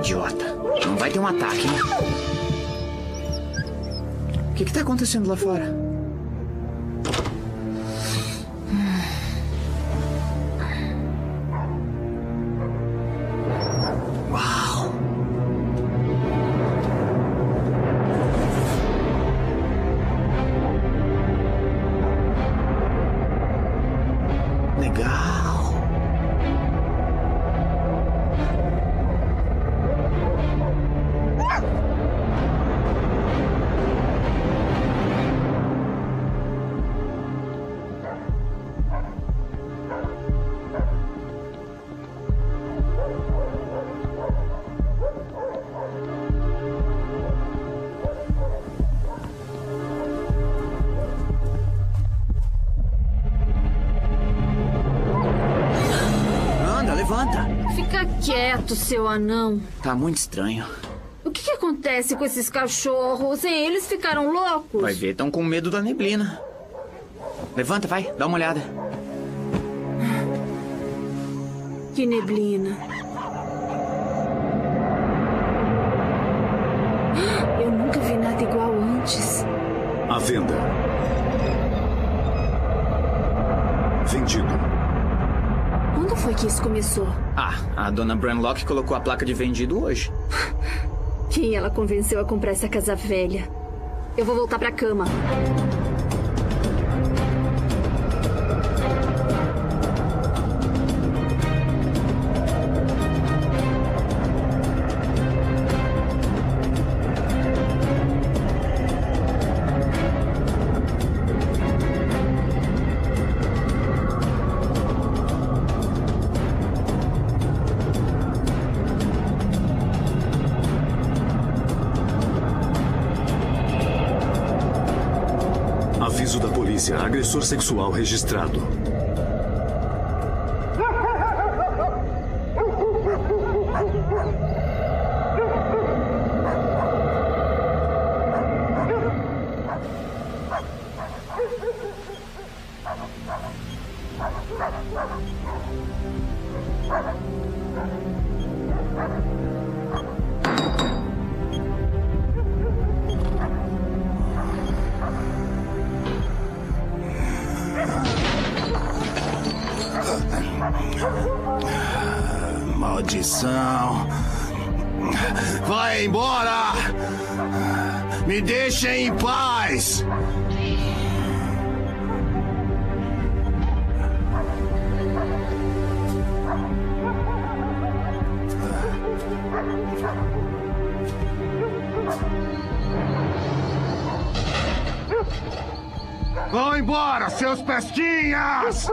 idiota. Não vai ter um ataque, hein? O que tá acontecendo lá fora? Uau! Legal! Fica quieto, seu anão. Tá muito estranho. O que acontece com esses cachorros, hein? Eles ficaram loucos? Vai ver, estão com medo da neblina. Levanta, vai, dá uma olhada. Que neblina. Eu nunca vi nada igual antes. À venda. Vendido. Quando foi que isso começou? Ah, a dona Branlock colocou a placa de vendido hoje. Quem ela convenceu a comprar essa casa velha? Eu vou voltar pra cama. Aviso da polícia. Agressor sexual registrado. Maldição. Vai embora! Me deixem em paz! Vão embora, seus pestinhas!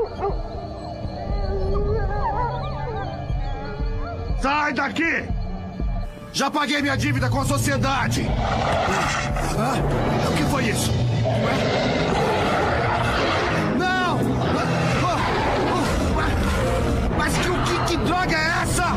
Sai daqui! Já paguei minha dívida com a sociedade! O que foi isso? Não! Mas que droga é essa?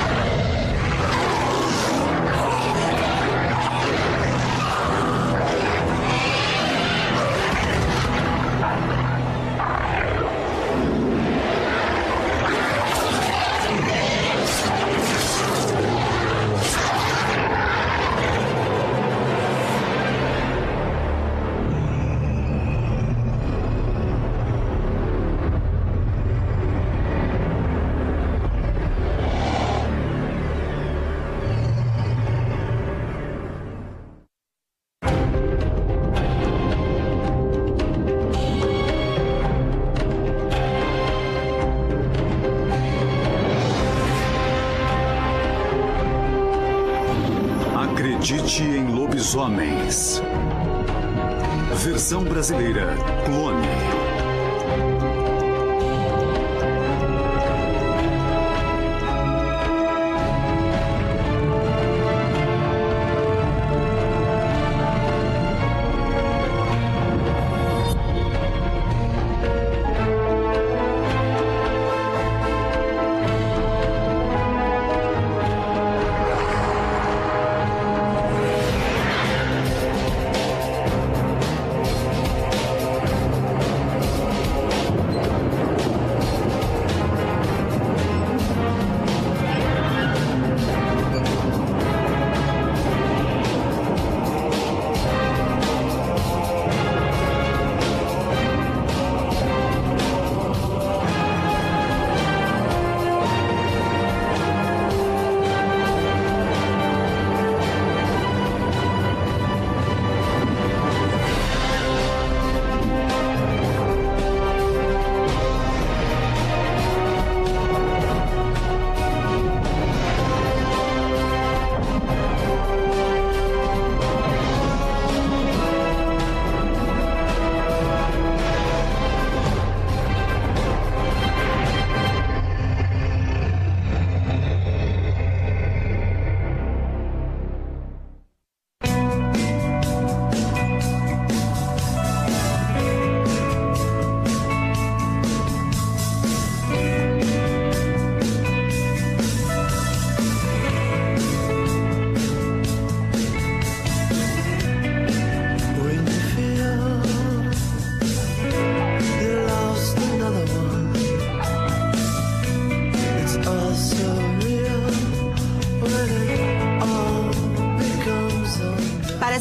Acredite em lobisomens. Versão brasileira, Clone.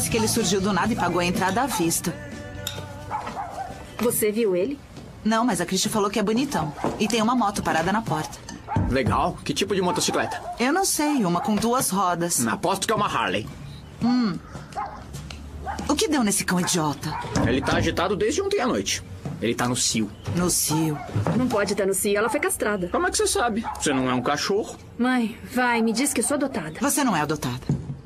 Parece que ele surgiu do nada e pagou a entrada à vista. Você viu ele? Não, mas a Christie falou que é bonitão. E tem uma moto parada na porta. Legal. Que tipo de motocicleta? Eu não sei, uma com 2 rodas. Aposto que é uma Harley. O que deu nesse cão idiota? Ele tá agitado desde ontem à noite. Ele tá no cio. No cio. Não pode estar no cio, ela foi castrada. Como é que você sabe? Você não é um cachorro? Mãe, vai, me diz que sou adotada. Você não é adotada.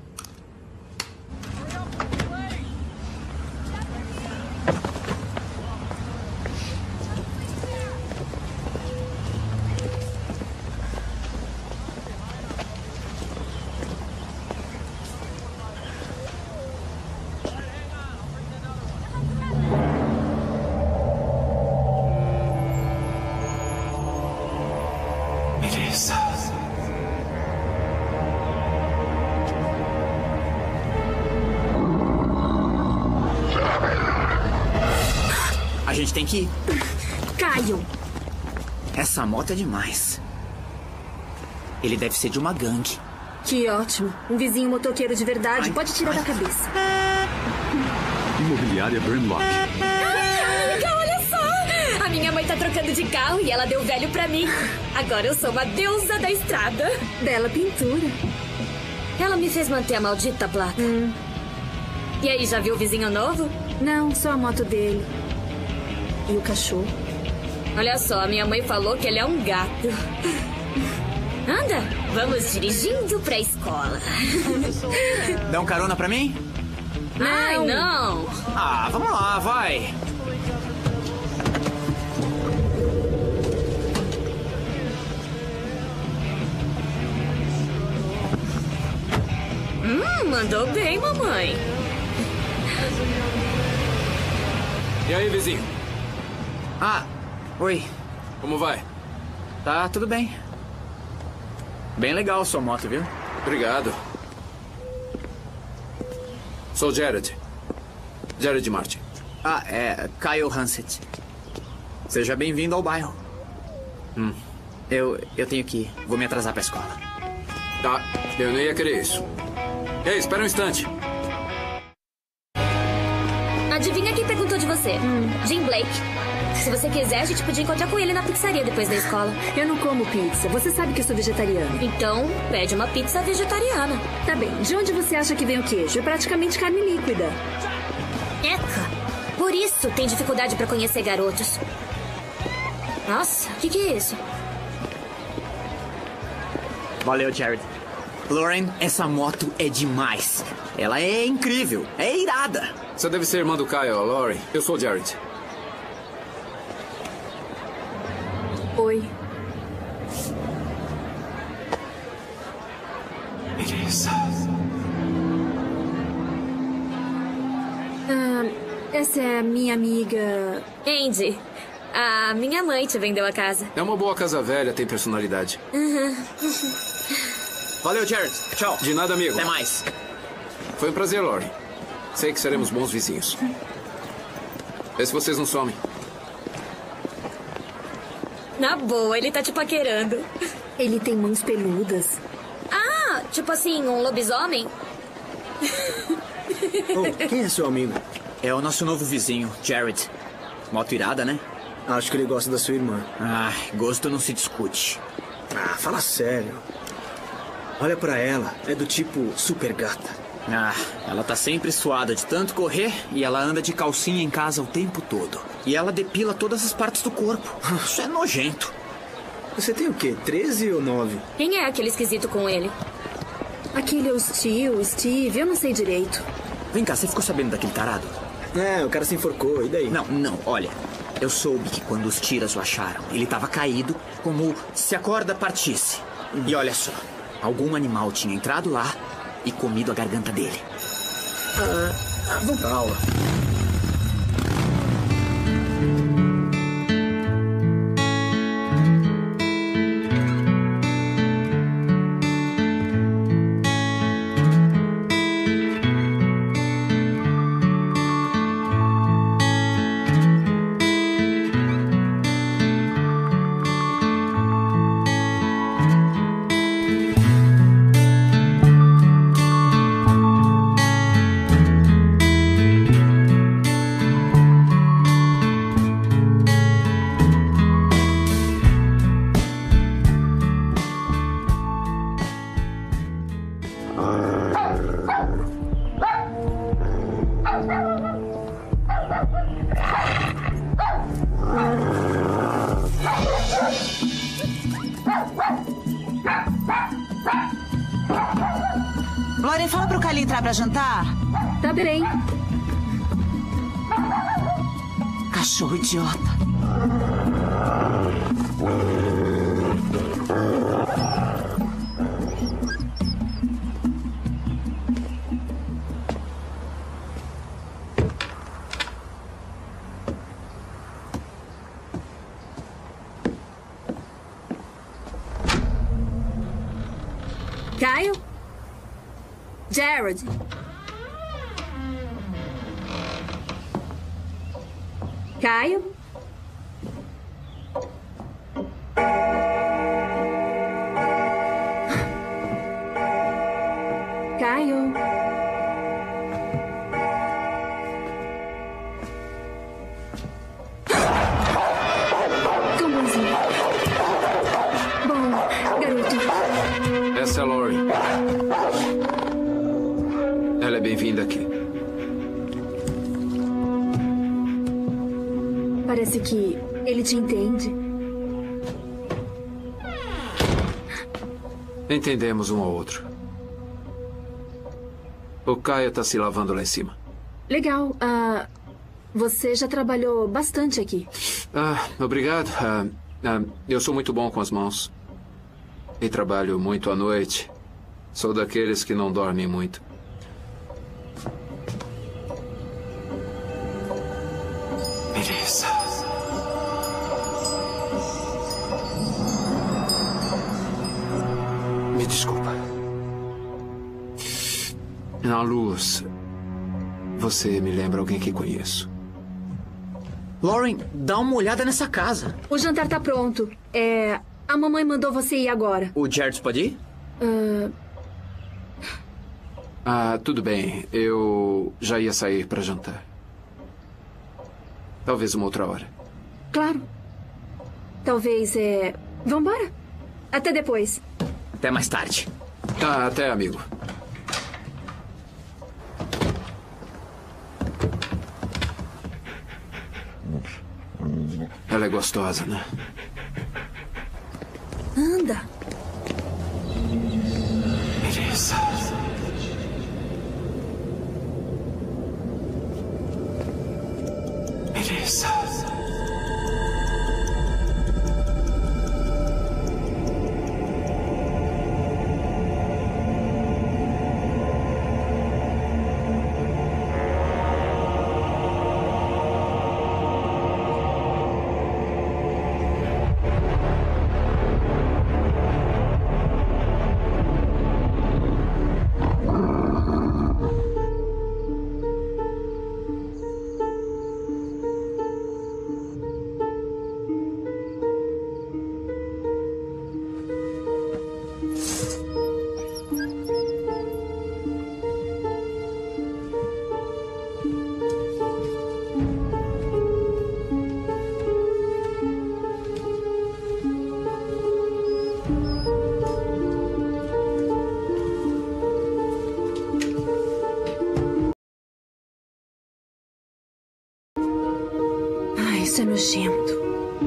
Beleza. A gente tem que ir. Caio! Essa moto é demais. Ele deve ser de uma gangue. Que ótimo. Um vizinho motoqueiro de verdade. Pode tirar da cabeça. Imobiliária Burnlock. Amiga, olha só! A minha mãe tá trocando de carro e ela deu o velho pra mim. Agora eu sou uma deusa da estrada. Bela pintura. Ela me fez manter a maldita placa. E aí, já viu o vizinho novo? Não, só a moto dele. E o cachorro. Olha só, a minha mãe falou que ele é um gato. Anda, vamos dirigindo pra escola. Dá um carona pra mim? Ai, não. Ah, vamos lá, vai. Mandou bem, mamãe. E aí, vizinho? Ah, oi. Como vai? Tá tudo bem. Bem legal sua moto, viu? Obrigado. Sou Jared. Jared Martin. Ah, é Kyle Hansett. Seja bem-vindo ao bairro. Eu tenho que ir. Vou me atrasar pra escola. Tá, eu nem ia querer isso. Ei, espera um instante. Adivinha quem perguntou de você? Jim Blake. Se você quiser, a gente podia encontrar com ele na pizzaria depois da escola. Eu não como pizza. Você sabe que eu sou vegetariana. Então, pede uma pizza vegetariana. Tá bem. De onde você acha que vem o queijo? É praticamente carne líquida. Eca! Por isso tem dificuldade pra conhecer garotos. Nossa, o que é isso? Valeu, Jared. Lauren, essa moto é demais. Ela é incrível. É irada. Você deve ser irmã do Kyle, Laurie. Eu sou o Jared. Oi. Beleza. Essa é a minha amiga... Andy, a minha mãe te vendeu a casa. É uma boa casa velha, tem personalidade. Valeu, Jared. Tchau. De nada, amigo. Até mais. Foi um prazer, Laurie. Sei que seremos bons vizinhos. Vê se vocês não somem. Na boa, ele tá te paquerando. Ele tem mãos peludas. Ah, tipo assim, um lobisomem? Quem é seu amigo? É o nosso novo vizinho, Jared. Moto irada, né? Acho que ele gosta da sua irmã. Ah, gosto não se discute. Ah, fala sério. Olha pra ela, é do tipo super gata. Ah, ela tá sempre suada de tanto correr e ela anda de calcinha em casa o tempo todo. E ela depila todas as partes do corpo. Isso é nojento. Você tem o quê? 13 ou 9? Quem é aquele esquisito com ele? Aquele é o Steve, eu não sei direito. Vem cá, você ficou sabendo daquele tarado? É, o cara se enforcou, e daí? Não, olha. Eu soube que quando os tiras o acharam, ele tava caído, como se a corda partisse. E olha só, algum animal tinha entrado lá e comido a garganta dele. Vamos pra aula. Lauren, fala pro Kyle entrar pra jantar. Tá bem. Cachorro idiota. Kyle? Jared? Kyle? Kyle? Cãozinho. Bom, garoto. Essa é a Lauren. Ela é bem-vinda aqui. Parece que ele te entende. Entendemos um ao outro. O Kaya está se lavando lá em cima. Legal. Você já trabalhou bastante aqui. Obrigado. Eu sou muito bom com as mãos. E trabalho muito à noite. Sou daqueles que não dormem muito. Beleza. Me desculpa. Na luz, você me lembra alguém que conheço. Lauren, dá uma olhada nessa casa. O jantar tá pronto. A mamãe mandou você ir agora. O Jared pode ir? Tudo bem. Eu já ia sair para jantar. Talvez uma outra hora. Claro. Talvez, Vambora. Até depois. Até mais tarde. Até, amigo. Ela é gostosa, né? Anda. Beleza. Beleza. Isso é nojento.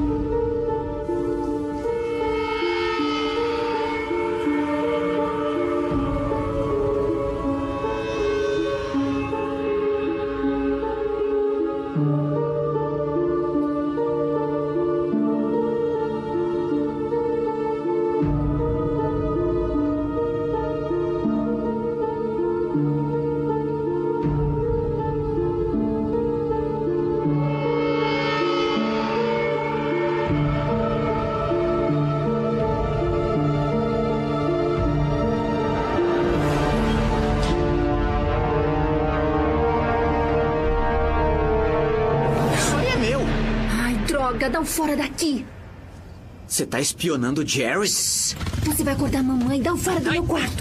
Dá um fora daqui. Você tá espionando o Jerry? Você vai acordar a mamãe. Dá um fora do meu quarto.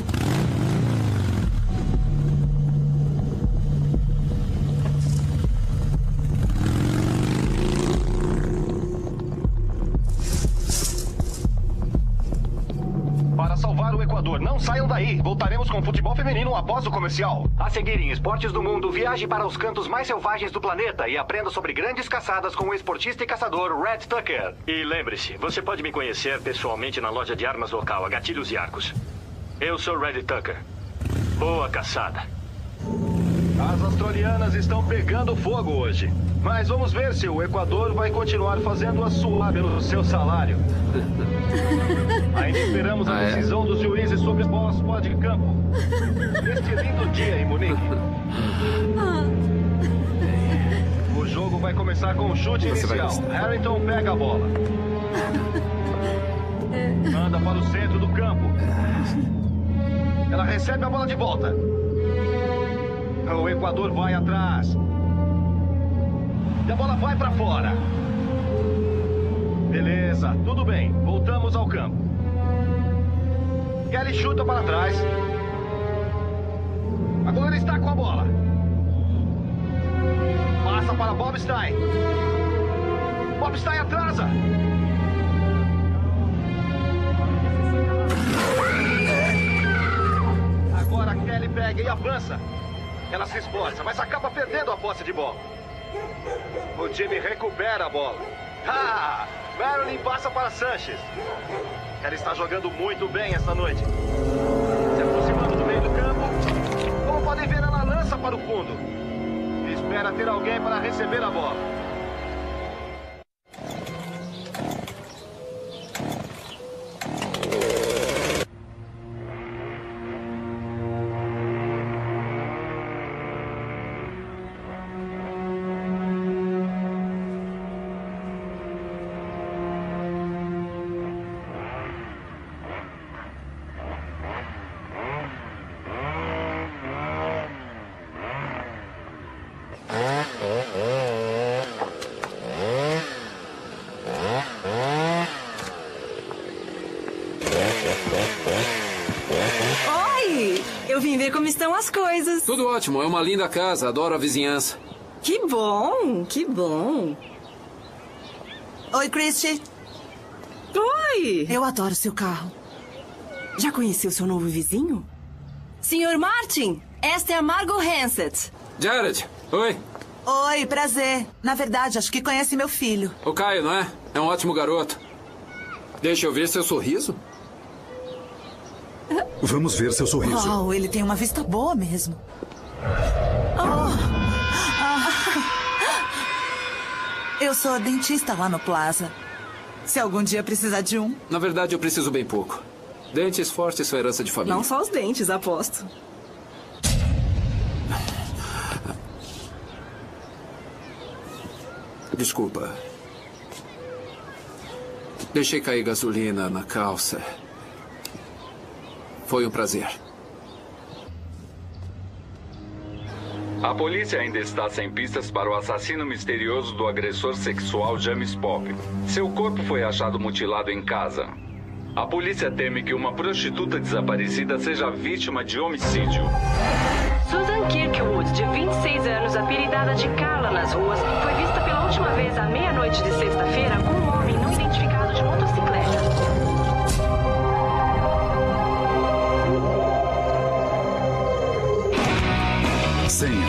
Para salvar o Equador, não saiam daí. Voltaremos com o futebol feminino após o comercial. A seguir em Esportes do Mundo, viaje para os cantos mais selvagens do planeta e aprenda sobre grandes caçadas com o esportista e caçador Red Tucker. E lembre-se, você pode me conhecer pessoalmente na loja de armas local, a Gatilhos e Arcos. Eu sou Red Tucker. Boa caçada. As australianas estão pegando fogo hoje. Mas vamos ver se o Equador vai continuar fazendo-a suar pelo seu salário. Ainda esperamos a decisão dos juízes sobre a bola fora de campo. Neste lindo dia em Munique. O jogo vai começar com um chute inicial. Harrington pega a bola. Manda para o centro do campo. Ela recebe a bola de volta. O Equador vai atrás. E a bola vai para fora. Beleza, tudo bem. Voltamos ao campo. Kelly chuta para trás. Agora ele está com a bola. Passa para Bob Stein. Bob Stein atrasa. Agora a Kelly pega e avança. Ela se esforça, mas acaba perdendo a posse de bola. O time recupera a bola. Marilyn passa para Sanches. Ela está jogando muito bem esta noite. Se aproximando do meio do campo. Como podem ver, ela lança para o fundo. E espera ter alguém para receber a bola. Oi! Eu vim ver como estão as coisas. Tudo ótimo, é uma linda casa, adoro a vizinhança. Que bom, que bom. Oi, Christy. Oi! Eu adoro seu carro. Já conheceu seu novo vizinho? Senhor Martin, esta é a Margot Hansett. Jared, oi. Oi, prazer. Na verdade, acho que conhece meu filho. O Caio, não é? É um ótimo garoto. Deixa eu ver seu sorriso. Vamos ver seu sorriso. Oh, ele tem uma vista boa mesmo. Eu sou dentista lá no Plaza. Se algum dia precisar de um. Na verdade, eu preciso bem pouco. Dentes fortes são herança de família. Não só os dentes, aposto. Desculpa. Deixei cair gasolina na calça. Foi um prazer. A polícia ainda está sem pistas para o assassino misterioso do agressor sexual James Pop. Seu corpo foi achado mutilado em casa. A polícia teme que uma prostituta desaparecida seja vítima de homicídio. Susan Kirkwood, de 26 anos, apelidada de Carla nas ruas, foi vista pela última vez à meia-noite de sexta-feira com um homem não identificado de motocicleta. Senha.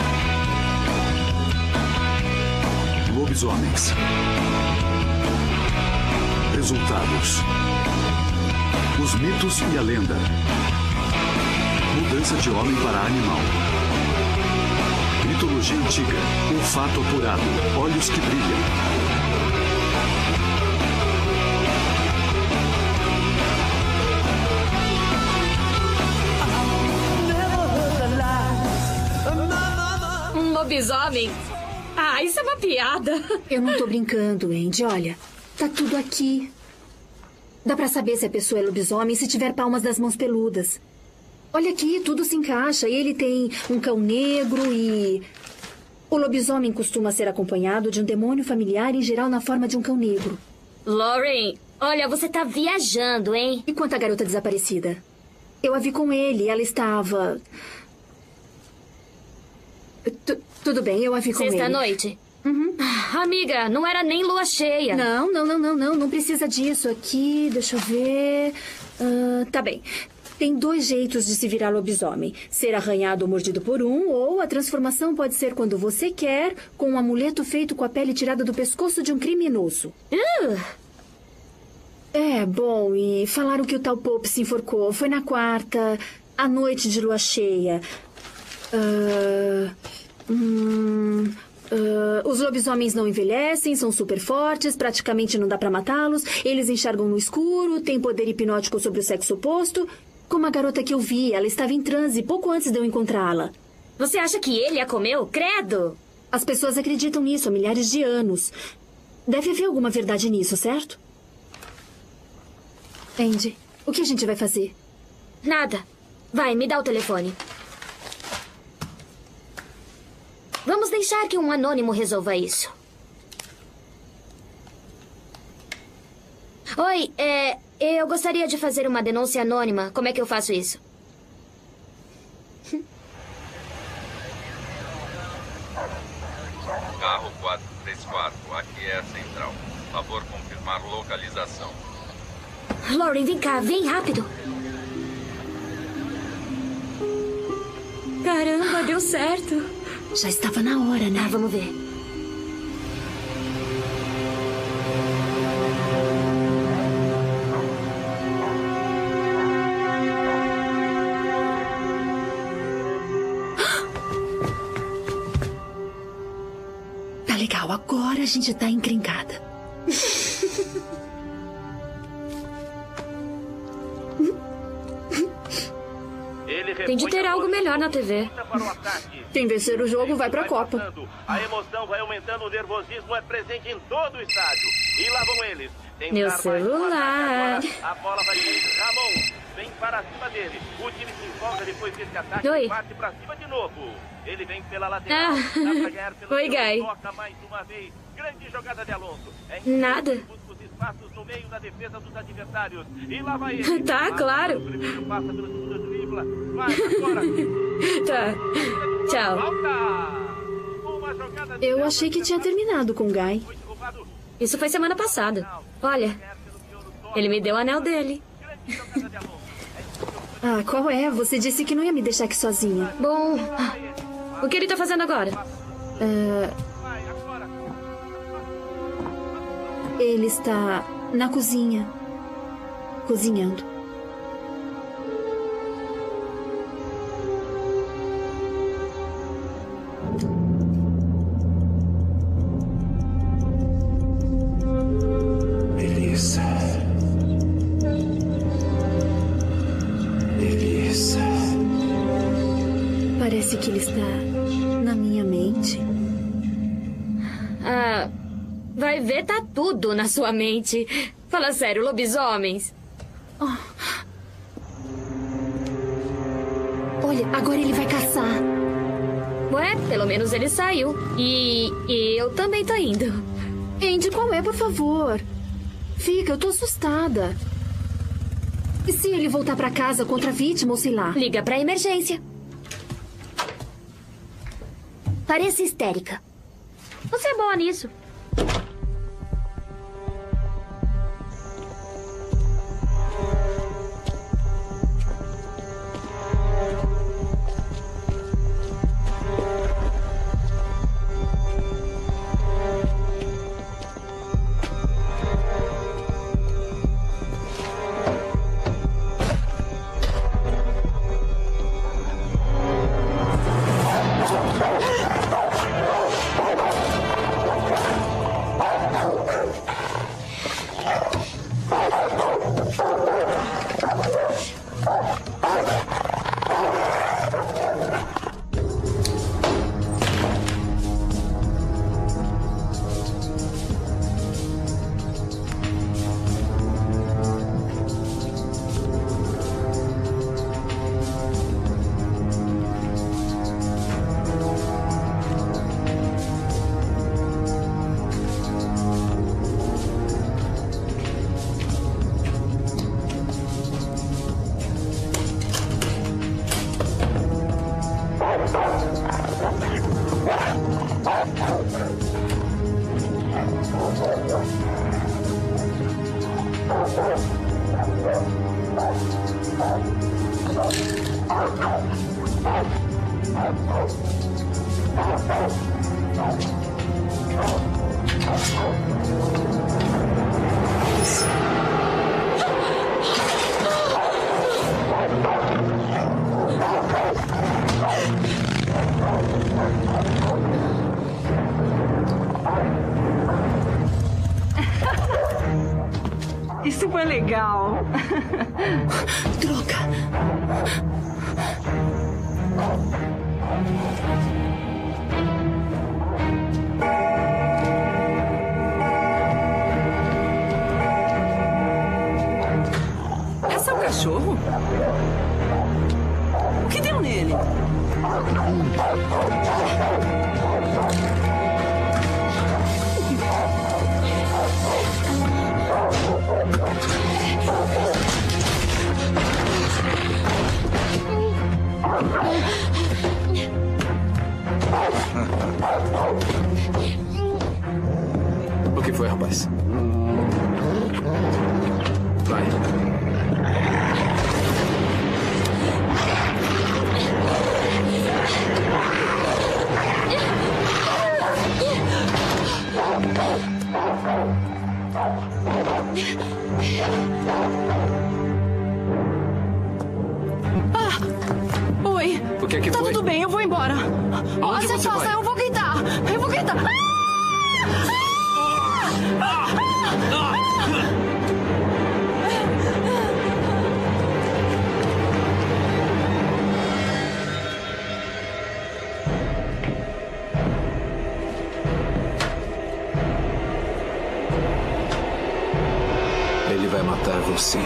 Lobisomens. Resultados. Os mitos e a lenda. Mudança de homem para animal. Mitologia antiga. Olfato apurado. Olhos que brilham. Um lobisomem? Ah, isso é uma piada. Eu não tô brincando, Andy. Olha, tá tudo aqui. Dá pra saber se a pessoa é lobisomem se tiver palmas das mãos peludas. Olha aqui, tudo se encaixa. Ele tem um cão negro e... O lobisomem costuma ser acompanhado de um demônio familiar, em geral na forma de um cão negro. Lauren, olha, você tá viajando, hein? E quanto à garota desaparecida? Eu a vi com ele. Ela estava... Tudo bem, eu a vi com ele. Sexta-noite? Uhum. Amiga, não era nem lua cheia. Não precisa disso. Aqui, deixa eu ver... tá bem. Tem 2 jeitos de se virar lobisomem. Ser arranhado ou mordido por um, ou a transformação pode ser quando você quer, com um amuleto feito com a pele tirada do pescoço de um criminoso. É, bom, e falaram que o tal Pope se enforcou. Foi na quarta. A noite de lua cheia. Os lobisomens não envelhecem, são super fortes, praticamente não dá pra matá-los. Eles enxergam no escuro, têm poder hipnótico sobre o sexo oposto. Como a garota que eu vi, ela estava em transe pouco antes de eu encontrá-la. Você acha que ele a comeu? Credo! As pessoas acreditam nisso há milhares de anos. Deve haver alguma verdade nisso, certo? Andy, o que a gente vai fazer? Nada. Vai, me dá o telefone. Vamos deixar que um anônimo resolva isso. Oi, eu gostaria de fazer uma denúncia anônima. Como é que eu faço isso? Carro 434, aqui é a central. Favor confirmar localização. Lauren, vem cá, vem rápido. Caramba, deu certo. Já estava na hora, né? Vamos ver. Tá legal, agora a gente tá encrencada. Tem de ter algo melhor na TV. Quem vencer o jogo vai pra Copa. A emoção vai aumentando, o nervosismo é presente em todo o estádio. E lá vão eles. Meu celular. A bola vai com Ramon. Vem para cima dele. O time se empolga depois desse ataque. Oi. Parte pra cima de novo. Ele vem pela lateral. Dá pra ganhar pelo Oi, Guy. toca mais uma vez. Grande jogada de Alonso. Nada. Busca os espaços no meio da defesa dos adversários. E lá vai ele. Tá, claro. O primeiro passa pelo segundo dribla. Vai agora. Tá. Tchau. Eu achei que tinha terminado com o Guy. Isso foi semana passada. Olha, ele me deu o anel dele. Ah, qual é? Você disse que não ia me deixar aqui sozinha. Bom, o que ele tá fazendo agora? Ele está na cozinha, cozinhando. Melissa. Melissa. Parece que ele está na minha mente. Vai ver, tá tudo na sua mente. Fala sério, lobisomens. Olha, agora ele vai caçar. Ué, pelo menos ele saiu. E eu também tô indo. Andy, qual é, por favor? Fica, eu tô assustada. E se ele voltar pra casa contra a vítima ou sei lá? Liga pra emergência. Parece histérica. Você é boa nisso. Isso foi legal. Droga. Esse é o cachorro? O que deu nele? O que foi, rapaz? Vai. Oi. O que é que tá foi? Tudo bem, eu vou embora. Aonde Você você passa, vai? eu vou gritar. Eu vou gritar. Ele vai matar você.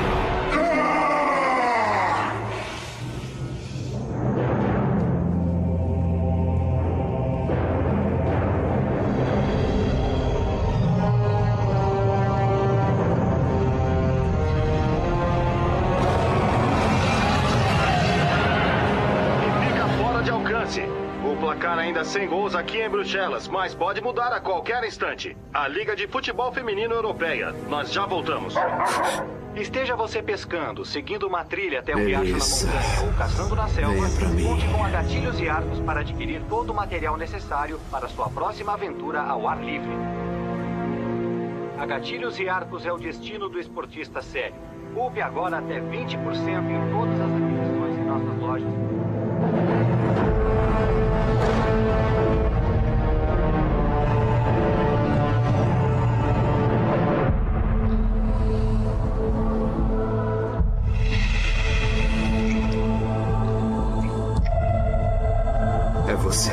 O placar ainda sem gols aqui em Bruxelas, mas pode mudar a qualquer instante. A Liga de Futebol Feminino Europeia. Nós já voltamos. Esteja você pescando, seguindo uma trilha até o Beleza. riacho na montanha ou caçando na selva, Venha pra mim. conte com a Gatilhos e Arcos para adquirir todo o material necessário para sua próxima aventura ao ar livre. A Gatilhos e Arcos é o destino do esportista sério. Poupe agora até 20% em todas as aquisições em nossas lojas. É você.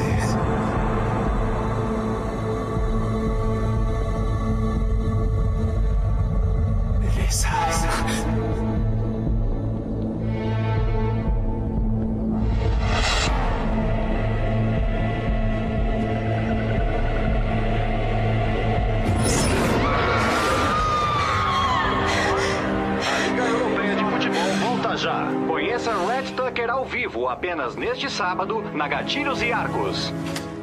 Beleza. A Liga Europeia de Futebol volta já. Conheça Red Tucker ao vivo apenas neste sábado na Gatilhos e Arcos.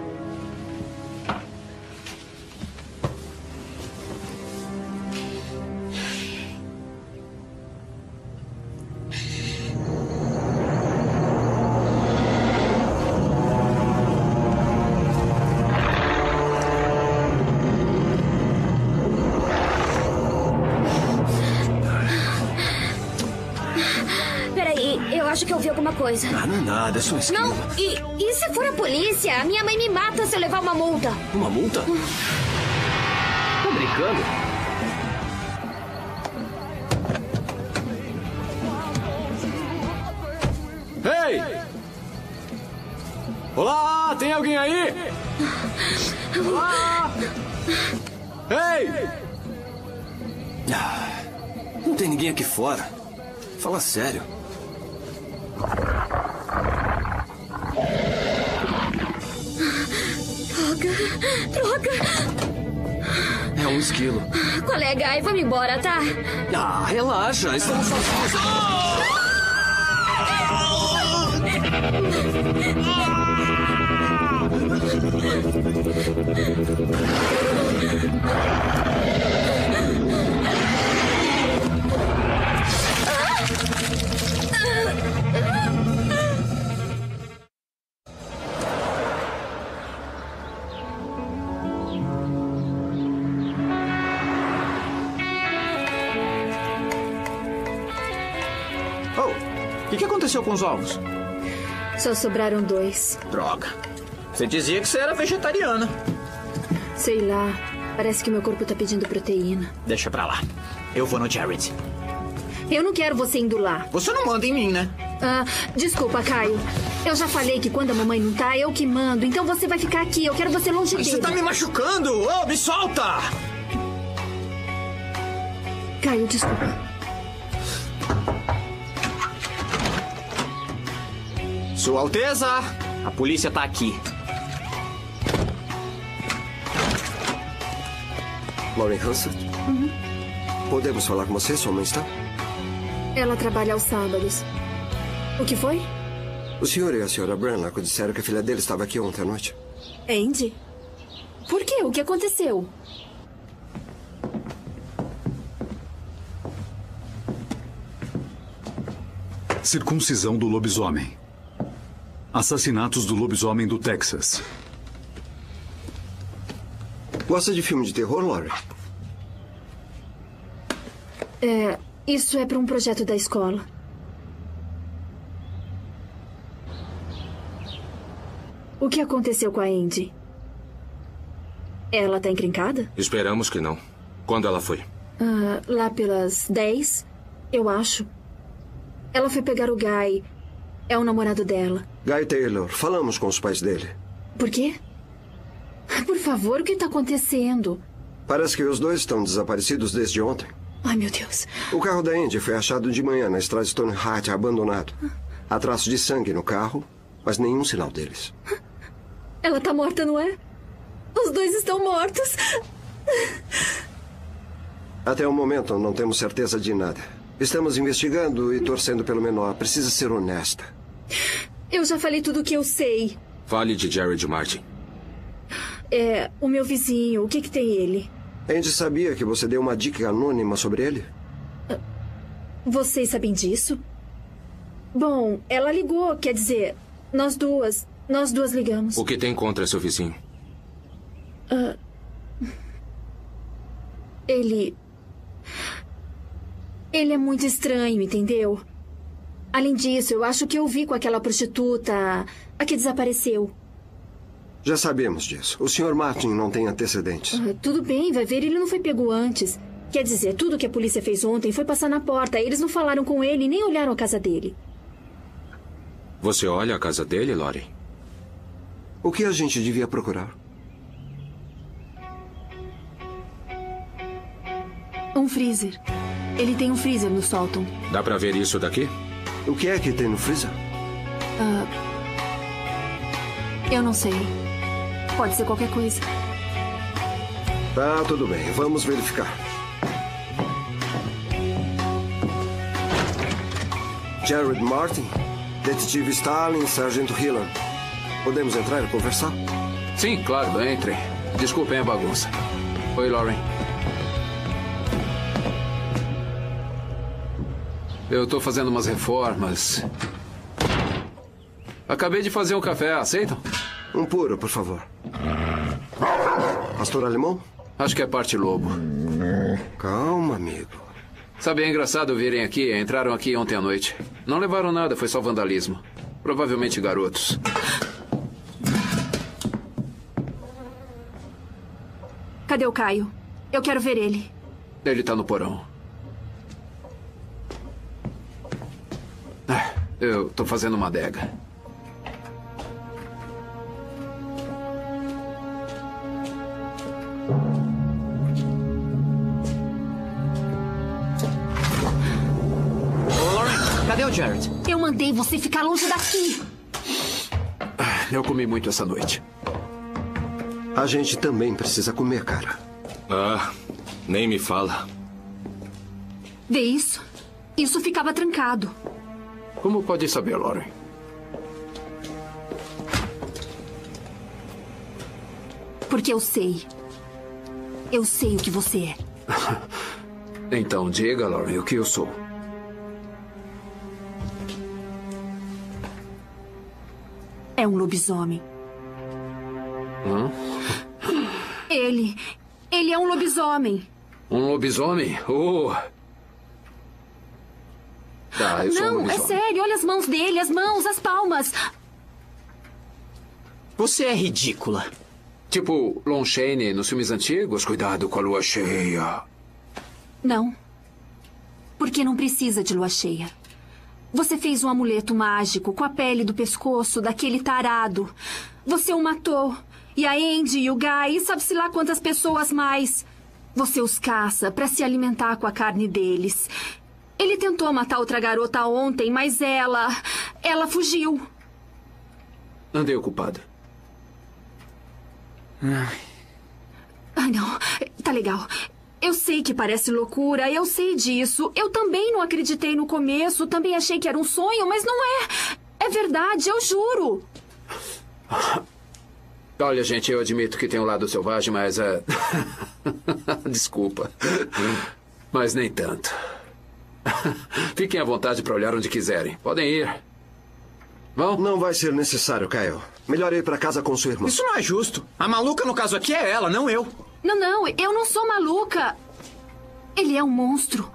Peraí, eu acho que eu vi alguma coisa. Ah, não é nada, é só um esquilo. Não, e se for a polícia? A minha mãe me mata se eu levar uma multa. Uma multa? Tá brincando? Ei! Olá, tem alguém aí? Olá! Ei! Ah, não tem ninguém aqui fora. Fala sério. Droga! É um esquilo. Colega, aí vamos embora, tá? Ah, relaxa, estamos sozinhos. O que aconteceu com os ovos? Só sobraram 2. Droga. Você dizia que você era vegetariana. Sei lá. Parece que meu corpo tá pedindo proteína. Deixa pra lá. Eu vou no Jared. Eu não quero você indo lá. Você não manda em mim, né? Desculpa, Caio. Eu já falei que quando a mamãe não tá, eu que mando. Então você vai ficar aqui. Eu quero você longe dele. Você tá me machucando! Oh, me solta! Caio, desculpa. Sua Alteza, a polícia tá aqui. Lauren Hansett? Podemos falar com você? Sua mãe está? Ela trabalha aos sábados. O que foi? O senhor e a senhora Branlaco disseram que a filha dele estava aqui ontem à noite. Andy? Por quê? O que aconteceu? Circuncisão do lobisomem. Assassinatos do lobisomem do Texas. Gosta de filme de terror, Lauren? Isso é para um projeto da escola. O que aconteceu com a Andy? Ela tá encrencada? Esperamos que não. Quando ela foi? Lá pelas 10, eu acho. Ela foi pegar o Guy. É o namorado dela. Guy Taylor. Falamos com os pais dele. Por quê? Por favor, o que tá acontecendo? Parece que os dois estão desaparecidos desde ontem. Ai, meu Deus. O carro da Andy foi achado de manhã na estrada Stone Heights, abandonado. Há traços de sangue no carro, mas nenhum sinal deles. Ela tá morta, não é? Os dois estão mortos. Até o momento, não temos certeza de nada. Estamos investigando e torcendo pelo menor. Precisa ser honesta. Eu já falei tudo o que eu sei. Fale de Jared Martin. O meu vizinho. O que tem ele? Andy sabia que você deu uma dica anônima sobre ele? Vocês sabem disso? Bom, ela ligou, quer dizer, nós duas ligamos. O que tem contra seu vizinho? Ele é muito estranho, entendeu? Além disso, eu acho que eu vi com aquela prostituta, a que desapareceu. Já sabemos disso. O Sr. Martin não tem antecedentes. Tudo bem, vai ver, ele não foi pego antes. Quer dizer, tudo que a polícia fez ontem foi passar na porta. Eles não falaram com ele, nem olharam a casa dele. Você olha a casa dele, Lauren? O que a gente devia procurar? Um freezer. Ele tem um freezer no sótão. Dá pra ver isso daqui? O que é que tem no freezer? Eu não sei. Pode ser qualquer coisa. Tá, tudo bem. Vamos verificar. Jared Martin, Detetive Stalin, Sargento Hillan. Podemos entrar e conversar? Sim, claro, entre. Desculpem a bagunça. Oi, Lauren. Eu tô fazendo umas reformas. Acabei de fazer um café, aceitam? Um puro, por favor. Pastor alemão? Acho que é parte lobo. Calma, amigo. Sabe, é engraçado virem aqui. Entraram aqui ontem à noite. Não levaram nada, foi só vandalismo. Provavelmente garotos. Cadê o Caio? Eu quero ver ele. Ele tá no porão. Eu tô fazendo uma adega. Cadê o Jared? Eu mandei você ficar longe daqui. Eu comi muito essa noite. A gente também precisa comer, cara. Nem me fala. Vê isso? Isso ficava trancado. Como pode saber, Lauren? Porque eu sei. Eu sei o que você é. Então diga, Lauren, o que eu sou. É um lobisomem. Ele é um lobisomem. Um lobisomem? Tá, eu sou um lobisomem. Não, é sério. Olha as mãos dele, as mãos, as palmas. Você é ridícula. Tipo Lon Chaney nos filmes antigos. Cuidado com a lua cheia. Não. Porque não precisa de lua cheia. Você fez um amuleto mágico com a pele do pescoço daquele tarado. Você o matou. E a Andy e o Guy e sabe-se lá quantas pessoas mais. Você os caça para se alimentar com a carne deles. Ele tentou matar outra garota ontem, mas ela fugiu. Andei ocupado. Ah, não. Tá legal. Eu sei que parece loucura, eu sei disso. Eu também não acreditei no começo, também achei que era um sonho, mas não é. É verdade, eu juro. Olha, gente, eu admito que tem um lado selvagem, mas desculpa. Mas nem tanto. Fiquem à vontade para olhar onde quiserem. Podem ir. Vão? Não vai ser necessário, Kyle. Melhor ir para casa com sua irmã. Isso não é justo. A maluca no caso aqui é ela, não eu. Não, eu não sou maluca. Ele é um monstro.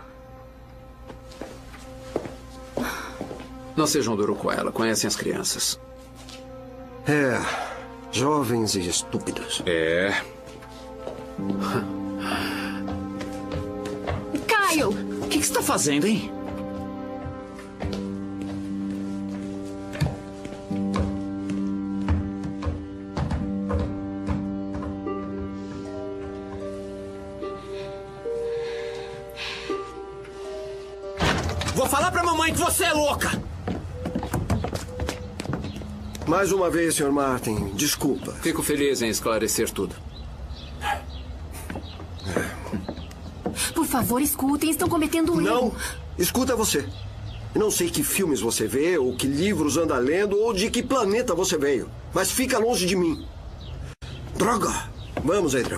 Não sejam duro com ela. Conhecem as crianças. Jovens e estúpidos. Kyle! O que você está fazendo, hein? Vou falar pra mamãe que você é louca! Mais uma vez, Sr. Martin, desculpa. Fico feliz em esclarecer tudo. Por favor, escutem, estão cometendo um erro. Não, escuta você. Eu não sei que filmes você vê, ou que livros anda lendo, ou de que planeta você veio. Mas fica longe de mim. Droga! Vamos, Adrian.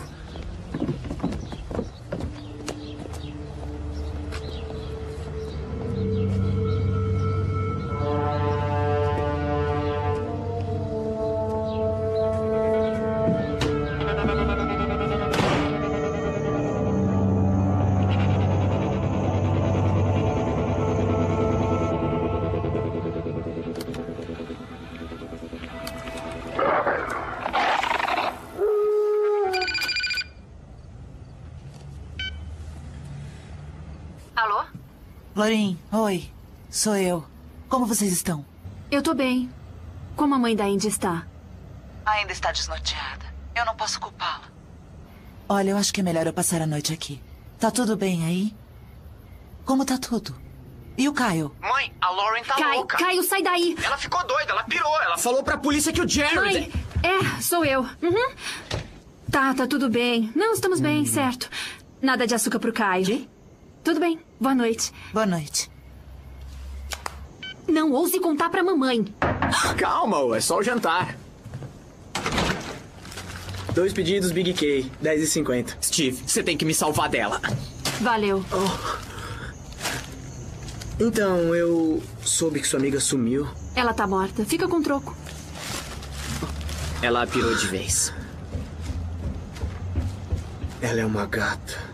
Lauren, oi. Sou eu. Como vocês estão? Eu tô bem. Como a mãe da Andy está? Ainda está desnorteada. Eu não posso culpá-la. Olha, eu acho que é melhor eu passar a noite aqui. Tá tudo bem aí? Como tá tudo? E o Kyle? Mãe, a Lauren tá louca. Kyle, sai daí. Ela ficou doida, ela pirou. Ela falou pra polícia que o Jared... Mãe, sou eu. Uhum. Tá tudo bem. Não, estamos bem, certo. Nada de açúcar pro Kyle. Que? Tudo bem. Boa noite. Boa noite. Não ouse contar pra mamãe. Calma, é só o jantar. 2 pedidos Big K, 10,50. Steve, você tem que me salvar dela. Valeu. Então, eu soube que sua amiga sumiu. Ela tá morta. Fica com troco. Ela pirou de vez. Ela é uma gata.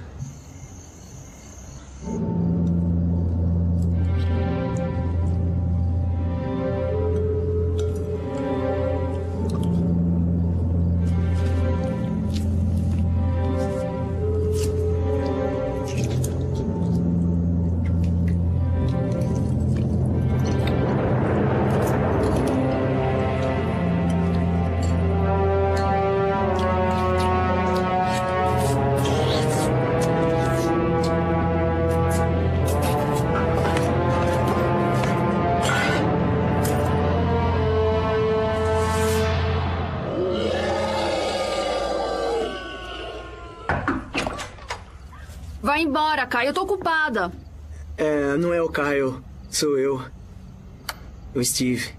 Vai embora, Kyle. Eu tô ocupada. Não é o Kyle. Sou eu. O Steve.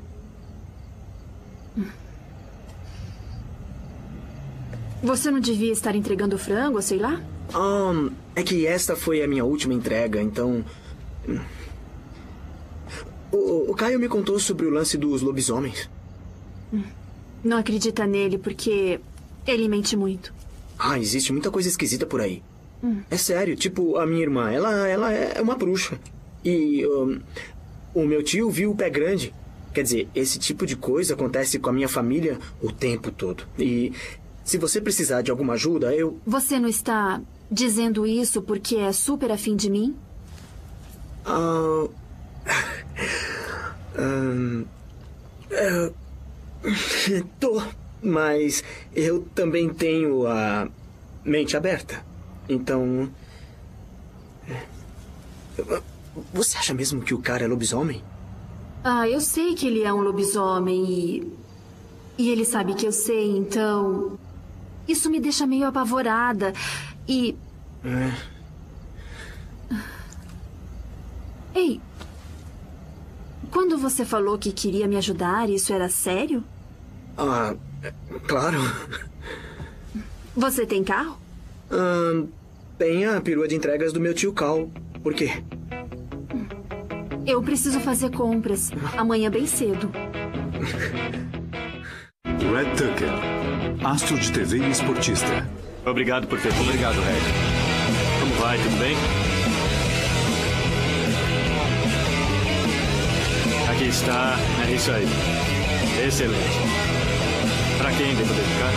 Você não devia estar entregando frango, sei lá? É que esta foi a minha última entrega, então... O Kyle me contou sobre o lance dos lobisomens. Não acredita nele porque ele mente muito. Existe muita coisa esquisita por aí. É sério, tipo, a minha irmã, ela é uma bruxa. E o meu tio viu o pé grande. Quer dizer, esse tipo de coisa acontece com a minha família o tempo todo. E se você precisar de alguma ajuda, eu... Você não está dizendo isso porque é super afim de mim? Tô, mas eu também tenho a mente aberta. Então... Você acha mesmo que o cara é lobisomem? Eu sei que ele é um lobisomem e ele sabe que eu sei, então... Isso me deixa meio apavorada e... Ei, quando você falou que queria me ajudar, isso era sério? Claro. Você tem carro? Tem a perua de entregas do meu tio Cal. Por quê? Eu preciso fazer compras. Amanhã bem cedo. Red Tucker, astro de TV e esportista. Obrigado por ter vindo. Obrigado, Red. Como vai? Tudo bem? Aqui está. É isso aí. Excelente. Para quem devo dedicar?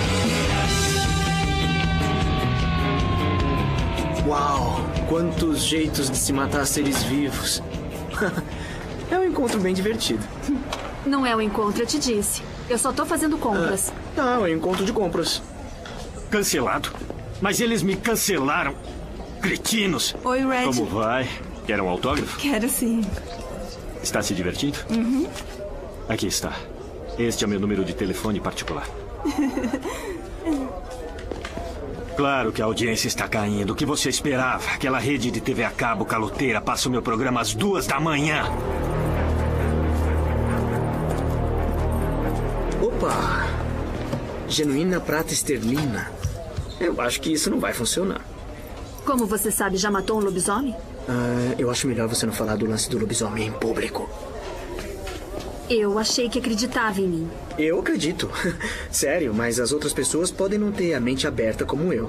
Uau! Quantos jeitos de se matar seres vivos. É um encontro bem divertido. Não é um encontro, eu te disse. Eu só tô fazendo compras. Não, é um encontro de compras. Cancelado? Mas eles me cancelaram. Cretinos. Oi, Red. Como vai? Quer um autógrafo? Quero sim. Está se divertindo? Uhum. Aqui está. Este é o meu número de telefone particular. Claro que a audiência está caindo. O que você esperava? Aquela rede de TV a cabo caloteira passa o meu programa às 2 da manhã. Opa! Genuína prata esterlina. Eu acho que isso não vai funcionar. Como você sabe, já matou um lobisomem? Eu acho melhor você não falar do lance do lobisomem em público. Eu achei que acreditava em mim. Eu acredito. Sério, mas as outras pessoas podem não ter a mente aberta como eu.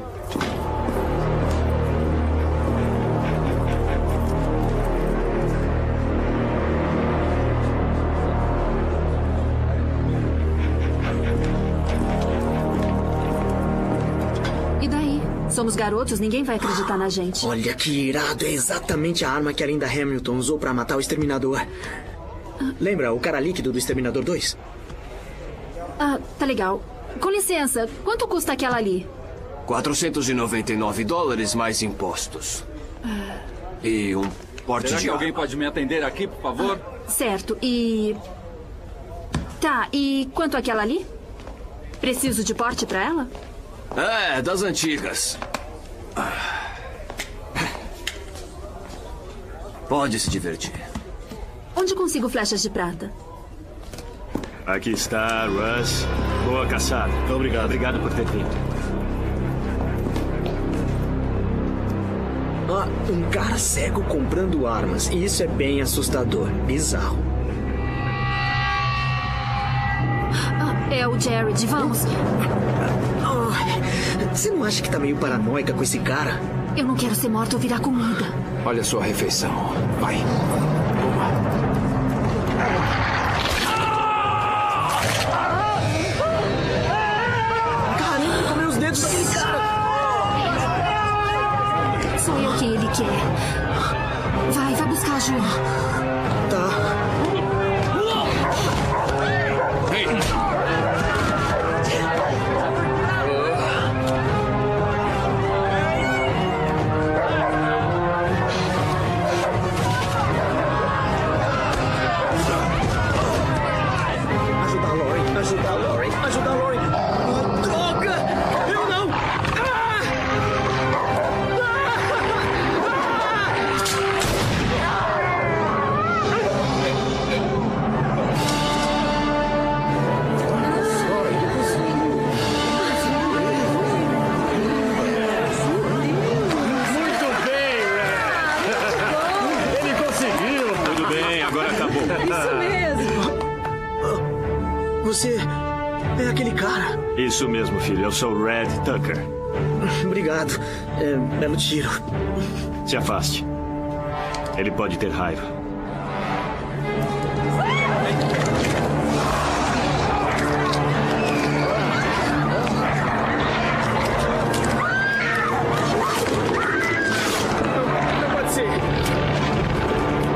E daí? Somos garotos, ninguém vai acreditar na gente. Olha que irado, é exatamente a arma que a Linda Hamilton usou pra matar o Exterminador. Lembra o cara líquido do Exterminador 2? Tá legal. Com licença, quanto custa aquela ali? $499 mais impostos. E um porte Será de que arma. alguém pode me atender aqui, por favor? Certo, e... Tá, e quanto aquela ali? Preciso de porte pra ela? É, das antigas. Pode se divertir. Onde consigo flechas de prata? Aqui está, Russ. Boa caçada. Obrigado. Obrigado por ter vindo. Um cara cego comprando armas. Isso é bem assustador. Bizarro. É o Jared, vamos. Você não acha que tá meio paranoica com esse cara? Eu não quero ser morta ou virar comida. Olha a sua refeição. Vai. Caramba, comeu os dedos daquele cara. Sou eu quem ele quer. Vai buscar ajuda. Tá. Ei! Ajuda a Lauren, ajuda a Lauren, ajuda a Lauren. Droga! Eu não! Muito bem, Red. Ele conseguiu. Tudo bem, agora acabou. Isso mesmo. Você é aquele cara. Isso mesmo, filho. Eu sou Red Tucker. Obrigado. Belo tiro. Se afaste. Ele pode ter raiva. Não pode ser.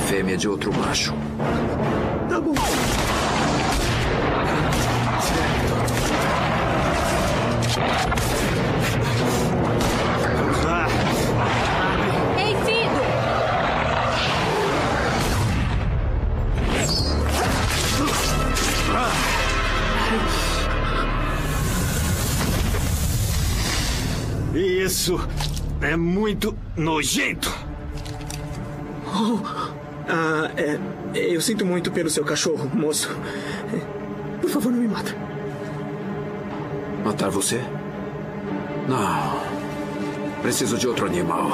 fêmea de outro macho. Tá bom. Vamos lá. Ei, Fido! Isso é muito nojento. Eu sinto muito pelo seu cachorro, moço. Por favor, não me mata. Matar você? Não. Preciso de outro animal.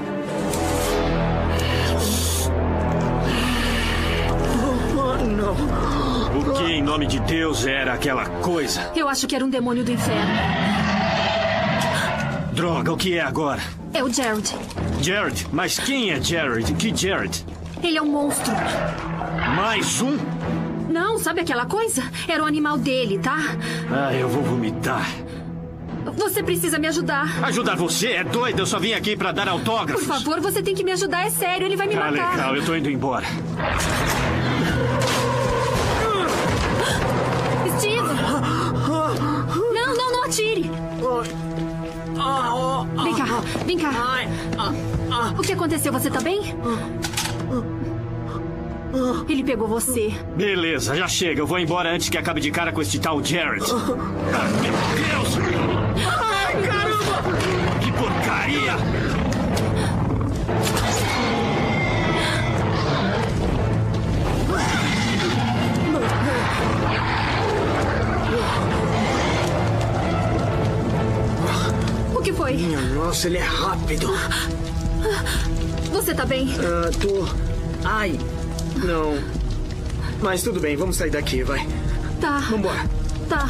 Não. O que, em nome de Deus, era aquela coisa? Eu acho que era um demônio do inferno. Droga, o que é agora? É o Jared. Jared? Mas quem é Jared? Que Jared? Ele é um monstro. Mais um? Não, sabe aquela coisa? Era o animal dele, tá? Ah, eu vou vomitar. Você precisa me ajudar. Ajudar você? É doido? Eu só vim aqui pra dar autógrafos. Por favor, você tem que me ajudar, é sério. Ele vai me matar. Legal, eu tô indo embora. Steve! Não atire! Vem cá. O que aconteceu? Você tá bem? Ele pegou você. Beleza, já chega. Eu vou embora antes que acabe de cara com este tal Jared. Ah, meu Deus! Ai, caramba! Que porcaria! O que foi? Minha nossa, ele é rápido. Você tá bem? Tô... Ai, não. Mas tudo bem, vamos sair daqui, vai. Tá. Vambora. Tá.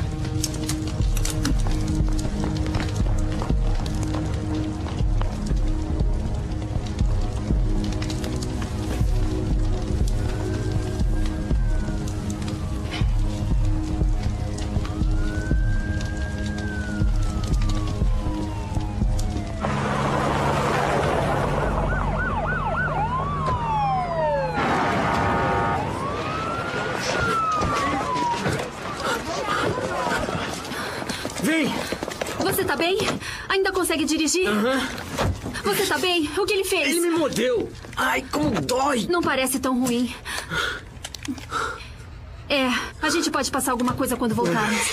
Você tá bem? Ainda consegue dirigir? Você tá bem? O que ele fez? Ele me mordeu. Ai, como dói. Não parece tão ruim. A gente pode passar alguma coisa quando voltarmos.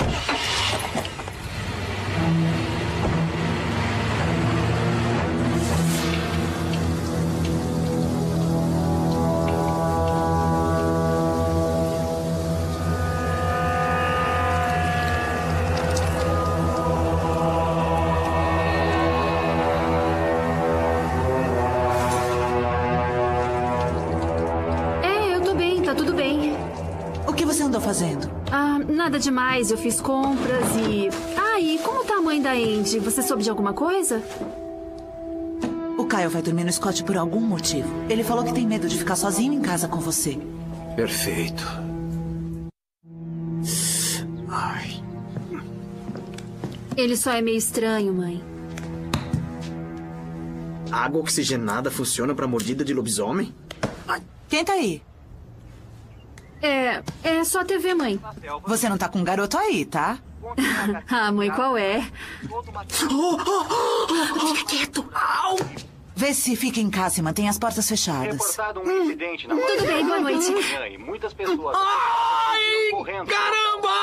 Fazendo? Nada demais. Eu fiz compras e... e como tá a mãe da Andy? Você soube de alguma coisa? O Kyle vai dormir no Scott por algum motivo. Ele falou que tem medo de ficar sozinho em casa com você. Perfeito. Ai. Ele só é meio estranho, mãe. Água oxigenada funciona pra mordida de lobisomem? Quem tá aí? É só a TV, mãe. Você não tá com um garoto aí, tá? Mãe, qual é? Fica quieto. Au! Vê se fica em casa e mantém as portas fechadas. Reportado um incidente na Tudo bem, boa noite. E muitas pessoas correndo. Caramba!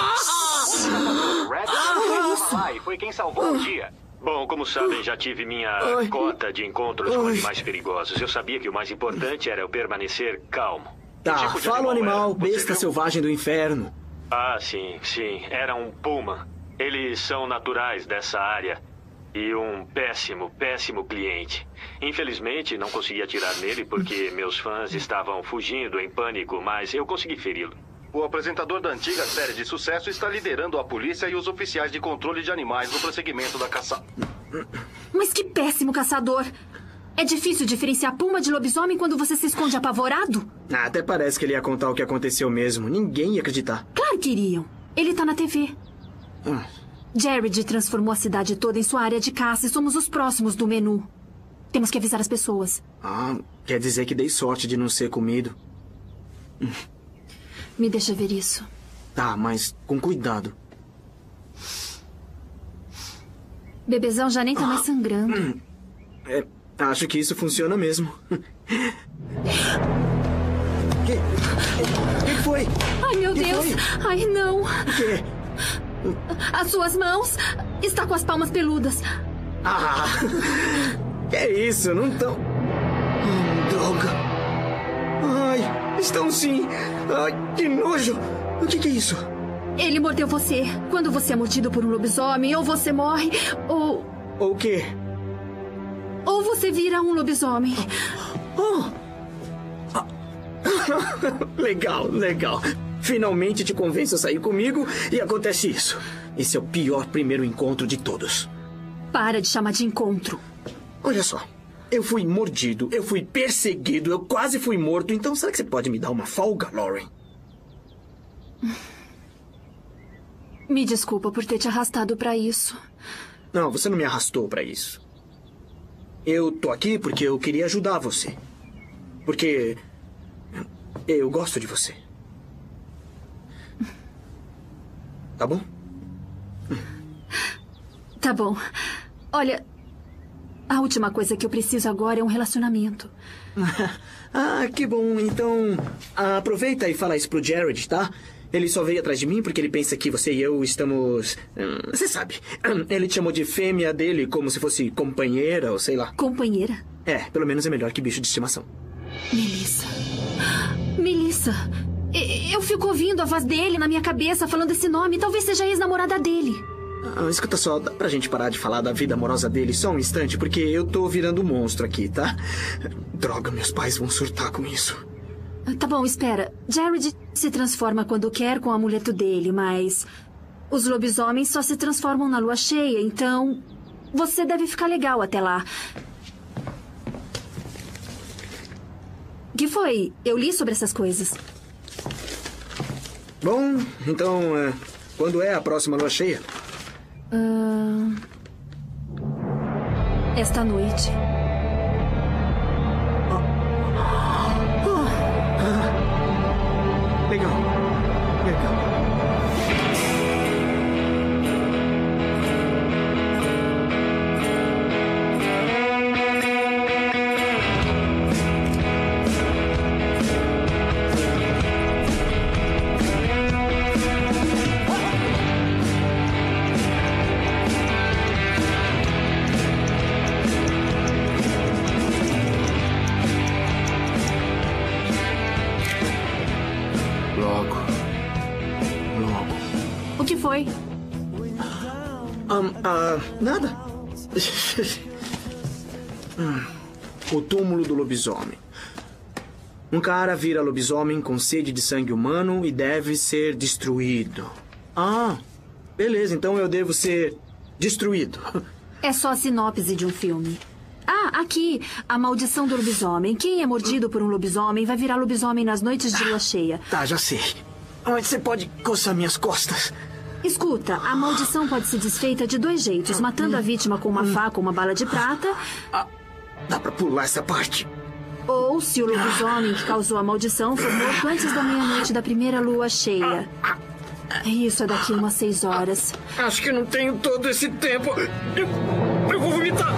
E foi quem salvou o dia. Bom, como sabem, já tive minha cota de encontros com animais perigosos. Eu sabia que o mais importante era eu permanecer calmo. Tá, fala o animal, besta selvagem do inferno. Sim. Era um puma. Eles são naturais dessa área. E um péssimo cliente. Infelizmente, não consegui atirar nele porque meus fãs estavam fugindo em pânico, mas eu consegui feri-lo. O apresentador da antiga série de sucesso está liderando a polícia e os oficiais de controle de animais no prosseguimento da caça. Mas que péssimo caçador! É difícil diferenciar puma de lobisomem quando você se esconde apavorado? Até parece que ele ia contar o que aconteceu mesmo. Ninguém ia acreditar. Claro que iriam. Ele tá na TV. Jared transformou a cidade toda em sua área de caça e somos os próximos do menu. Temos que avisar as pessoas. Ah, quer dizer que dei sorte de não ser comido. Me deixa ver isso. Tá, mas com cuidado. Bebezão já nem tá mais sangrando. Acho que isso funciona mesmo. O que foi? Ai, meu Deus. Foi? Ai, não. O quê? As suas mãos. Está com as palmas peludas. Ah, que é isso? Não estão... droga. Ai, estão sim. Ai, que nojo. O que é isso? Ele mordeu você. Quando você é mordido por um lobisomem, ou você morre, ou... Ou o quê? Ou você vira um lobisomem. Legal, legal. Finalmente te convenço a sair comigo e acontece isso. Esse é o pior primeiro encontro de todos. Para de chamar de encontro. Olha só. Eu fui mordido, eu fui perseguido, eu quase fui morto. Então será que você pode me dar uma folga, Lauren? Me desculpa por ter te arrastado pra isso. Não, você não me arrastou pra isso. Eu tô aqui porque eu queria ajudar você. Porque eu gosto de você. Tá bom? Tá bom. Olha, a última coisa que eu preciso agora é um relacionamento. Ah, que bom. Então, aproveita e fala isso pro Jared, tá? Ele só veio atrás de mim porque ele pensa que você e eu estamos... Você sabe. Ele te chamou de fêmea dele como se fosse companheira ou sei lá. Companheira? É, pelo menos é melhor que bicho de estimação. Melissa. Melissa. Eu fico ouvindo a voz dele na minha cabeça falando esse nome. Talvez seja a ex-namorada dele. Escuta só, dá pra gente parar de falar da vida amorosa dele só um instante? Porque eu tô virando um monstro aqui, tá? Droga, meus pais vão surtar com isso. Tá bom, espera. Jared se transforma quando quer com o amuleto dele, mas... os lobisomens só se transformam na lua cheia, então... você deve ficar legal até lá. O que foi? Eu li sobre essas coisas. Bom, então... quando é a próxima lua cheia? Esta noite. Legal. Legal. Foi? Nada. O túmulo do lobisomem. Um cara vira lobisomem com sede de sangue humano e deve ser destruído. Ah, beleza, então eu devo ser destruído. É só a sinopse de um filme. Ah, aqui, a maldição do lobisomem. Quem é mordido por um lobisomem vai virar lobisomem nas noites de lua cheia. Tá, já sei. Mas você pode coçar minhas costas? Escuta, a maldição pode ser desfeita de dois jeitos. Matando a vítima com uma faca ou uma bala de prata. Dá pra pular essa parte. Ou se o lobisomem que causou a maldição for morto antes da meia-noite da primeira lua cheia. Isso é daqui umas 6 horas. Acho que não tenho todo esse tempo. Eu vou vomitar.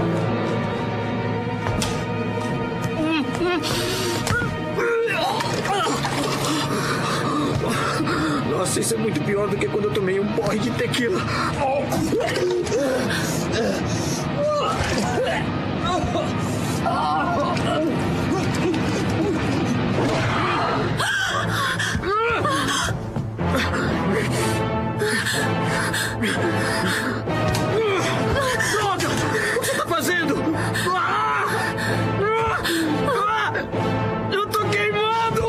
Nossa, isso é muito pior do que quando eu tomei um porre de tequila. Droga! O que você tá fazendo? Eu tô queimando!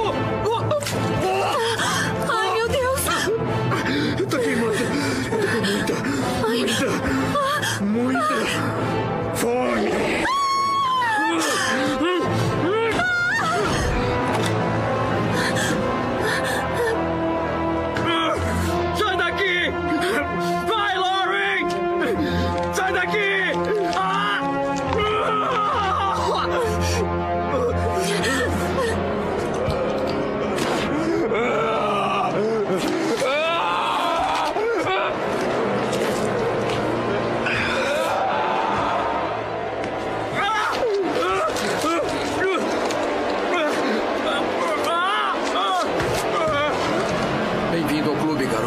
Ai, meu Deus! Eu tô queimando. Eu tô com muita fome.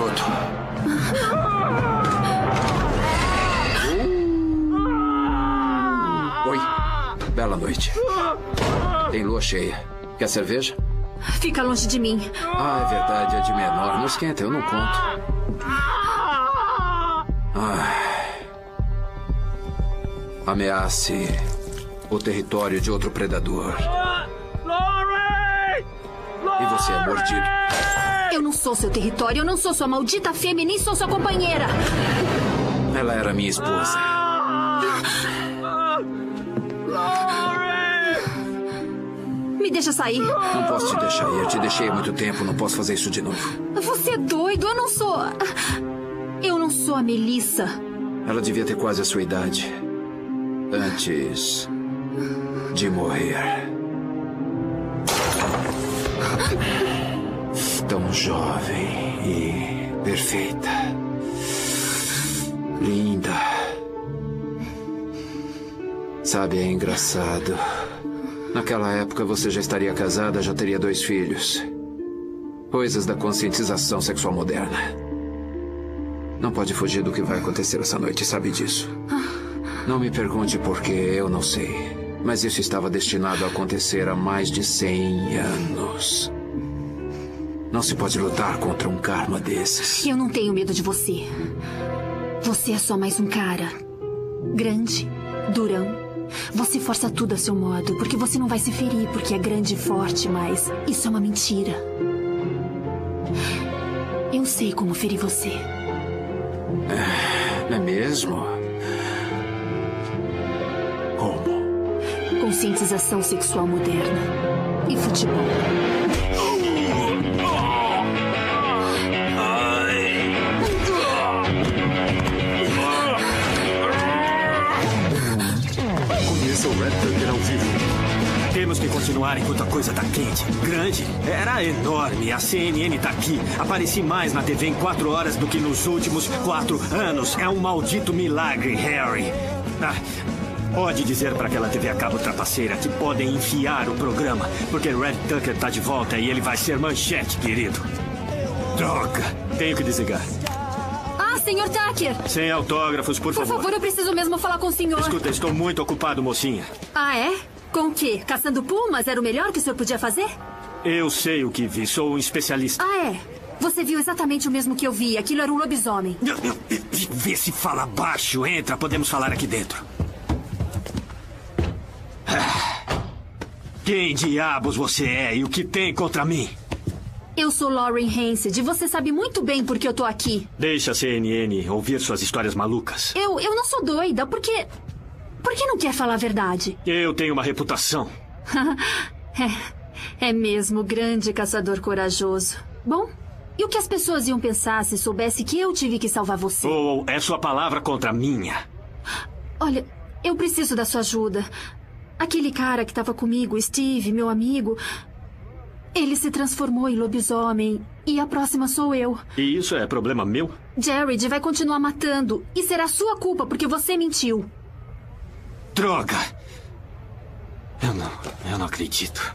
garoto. Oi. Bela noite. Tem lua cheia. Quer cerveja? Fica longe de mim. Ah, é verdade. É de menor. Não esquenta, eu não conto. Ameace o território de outro predador. E você é mordido. Eu não sou seu território, eu não sou sua maldita fêmea, nem sou sua companheira. Ela era minha esposa. Me deixa sair. Não posso te deixar ir. Te deixei há muito tempo. Não posso fazer isso de novo. Você é doido. Eu não sou... Eu não sou a Melissa. Ela devia ter quase a sua idade. Antes de morrer. Tão jovem e perfeita. Linda. Sabe, é engraçado. Naquela época você já estaria casada, já teria 2 filhos. Coisas da conscientização sexual moderna. Não pode fugir do que vai acontecer essa noite, sabe disso. Não me pergunte por quê, eu não sei. Mas isso estava destinado a acontecer há mais de 100 anos. Não se pode lutar contra um karma desses. Eu não tenho medo de você. Você é só mais um cara. Grande, durão. Você força tudo a seu modo, porque você não vai se ferir, porque é grande e forte, mas isso é uma mentira. Eu sei como ferir você. É mesmo? Como? Conscientização sexual moderna e futebol. Conheça o Red Tucker ao vivo. Temos que continuar enquanto a coisa tá quente. Grande? Era enorme. A CNN tá aqui. Apareci mais na TV em 4 horas do que nos últimos 4 anos. É um maldito milagre, Harry. Pode dizer para aquela TV a cabo trapaceira que podem enfiar o programa, porque Red Tucker tá de volta e ele vai ser manchete, querido. Droga. Tenho que desligar. Senhor Tucker! Sem autógrafos, por favor. Por favor, eu preciso mesmo falar com o senhor. Escuta, estou muito ocupado, mocinha. Ah, é? Com o quê? Caçando pumas? Era o melhor que o senhor podia fazer? Eu sei o que vi, sou um especialista. Ah, é? Você viu exatamente o mesmo que eu vi. Aquilo era um lobisomem. Vê se fala baixo. Entra, podemos falar aqui dentro. Quem diabos você é e o que tem contra mim? Eu sou Lauren Hansed e você sabe muito bem por que eu tô aqui. Deixa a CNN ouvir suas histórias malucas. Eu não sou doida, Por que não quer falar a verdade? Eu tenho uma reputação. É mesmo, grande caçador corajoso. Bom, e o que as pessoas iam pensar se soubesse que eu tive que salvar você? É sua palavra contra a minha. Olha, eu preciso da sua ajuda. Aquele cara que estava comigo, Steve, meu amigo... Ele se transformou em lobisomem e a próxima sou eu. E isso é problema meu? Jared vai continuar matando e será sua culpa porque você mentiu. Droga! Eu não acredito.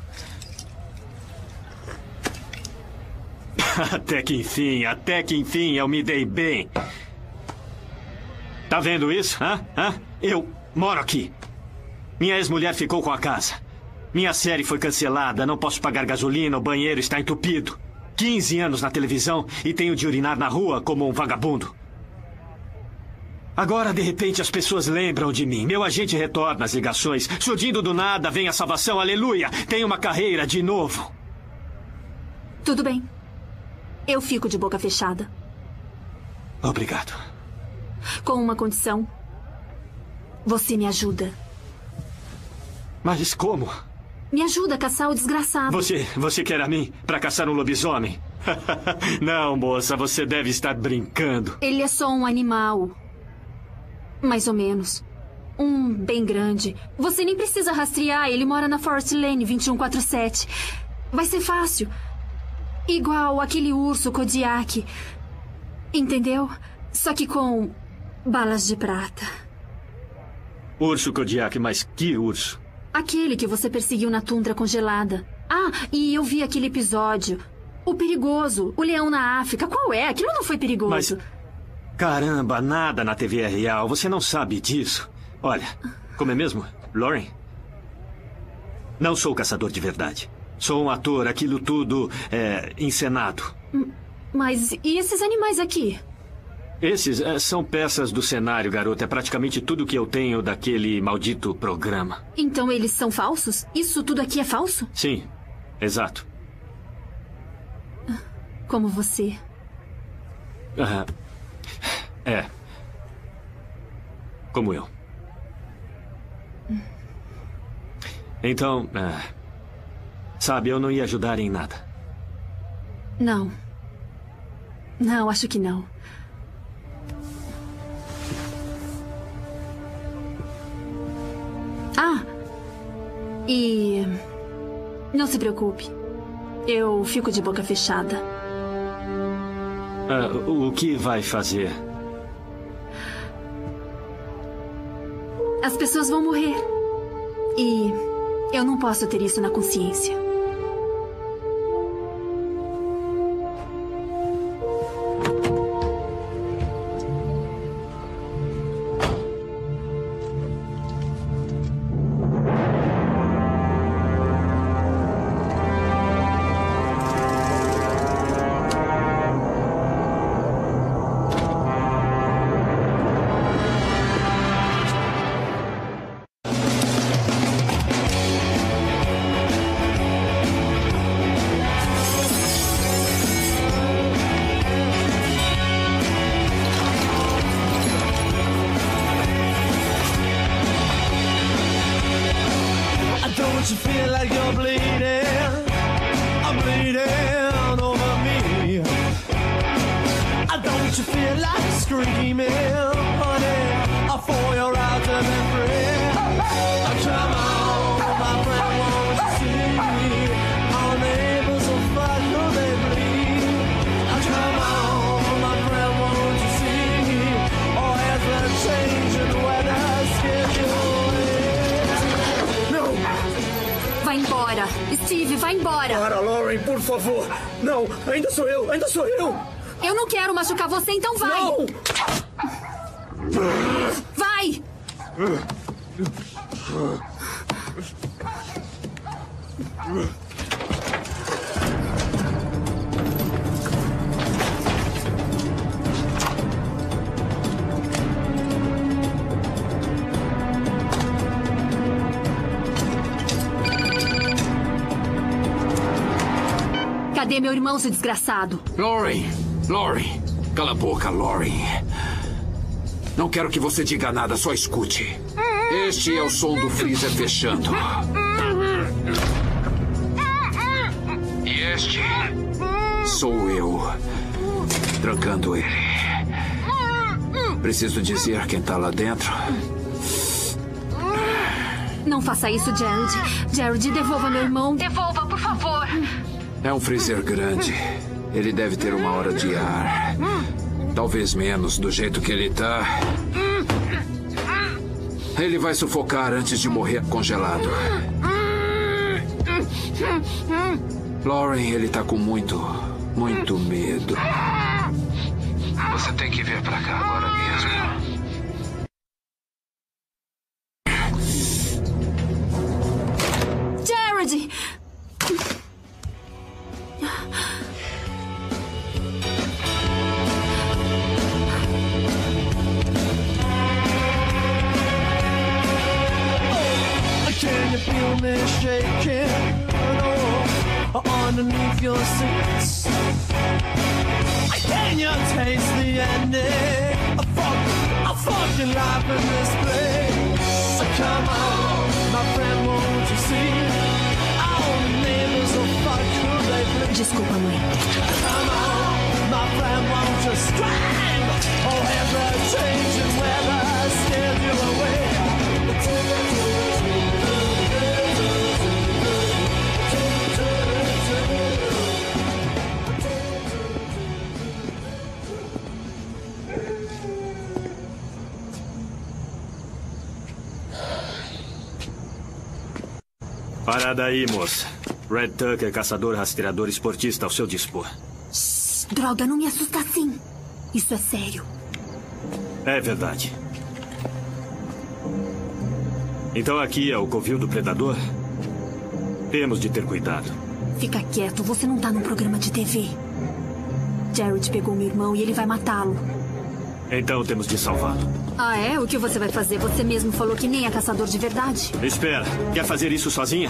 Até que enfim eu me dei bem. Tá vendo isso? Eu moro aqui. Minha ex-mulher ficou com a casa. Minha série foi cancelada, não posso pagar gasolina, o banheiro está entupido. 15 anos na televisão e tenho de urinar na rua como um vagabundo. Agora, de repente, as pessoas lembram de mim. Meu agente retorna as ligações. Surgindo do nada, vem a salvação, aleluia! Tenho uma carreira de novo. Tudo bem. Eu fico de boca fechada. Obrigado. Com uma condição. Você me ajuda. Mas como? Me ajuda a caçar o desgraçado. Você quer a mim para caçar um lobisomem? Não, moça, você deve estar brincando. Ele é só um animal. Mais ou menos. Um bem grande. Você nem precisa rastrear, ele mora na Forest Lane 2147. Vai ser fácil. Igual aquele urso Kodiak. Entendeu? Só que com balas de prata. Urso Kodiak, mas que urso? Aquele que você perseguiu na tundra congelada. Ah, e eu vi aquele episódio. O perigoso. O leão na África. Qual é? Aquilo não foi perigoso. Mas... Caramba, nada na TV é real. Você não sabe disso. Olha, como é mesmo, Lauren? Não sou caçador de verdade. Sou um ator. Aquilo tudo é encenado. Mas e esses animais aqui? Esses são peças do cenário, garota. É praticamente tudo que eu tenho daquele maldito programa. Então eles são falsos? Isso tudo aqui é falso? Sim, exato. Como você. É. Como eu. Então, sabe, eu não ia ajudar em nada. Não. Não, acho que não. E... não se preocupe. Eu fico de boca fechada. O que vai fazer? As pessoas vão morrer. E eu não posso ter isso na consciência. Steve, vai embora. Para, Lauren, por favor. Não, ainda sou eu. Eu não quero machucar você, então vai. Não! Vai! Cadê meu irmão, seu desgraçado? Lauren! Cala a boca, Lauren. Não quero que você diga nada, só escute. Este é o som do freezer fechando. E este sou eu, trancando ele. Preciso dizer quem tá lá dentro? Não faça isso, Jared. Jared, devolva meu irmão. Devolva, por favor. É um freezer grande. Ele deve ter uma hora de ar. Talvez menos, do jeito que ele tá. Ele vai sufocar antes de morrer congelado. Lauren, ele tá com muito medo. Você tem que vir pra cá agora mesmo. Jared! Can you feel me shaking? Oh, underneath your seats. Can you taste the ending? A fucking life in this place. So come on, my friend, won't you see? All the neighbors will fuck who they please. Desculpa, mãe. Come on, my friend, won't you strive? Oh, ever changing weather scared you away. Para daí, moça. Red Tucker, caçador rastreador esportista ao seu dispor. Shhh, droga, não me assusta assim. Isso é sério. É verdade. Então aqui é o covil do predador? Temos de ter cuidado. Fica quieto, você não tá num programa de TV. Jared pegou meu irmão e ele vai matá-lo. Então temos de salvá-lo. Ah, é? O que você vai fazer? Você mesmo falou que nem é caçador de verdade. Espera, quer fazer isso sozinha?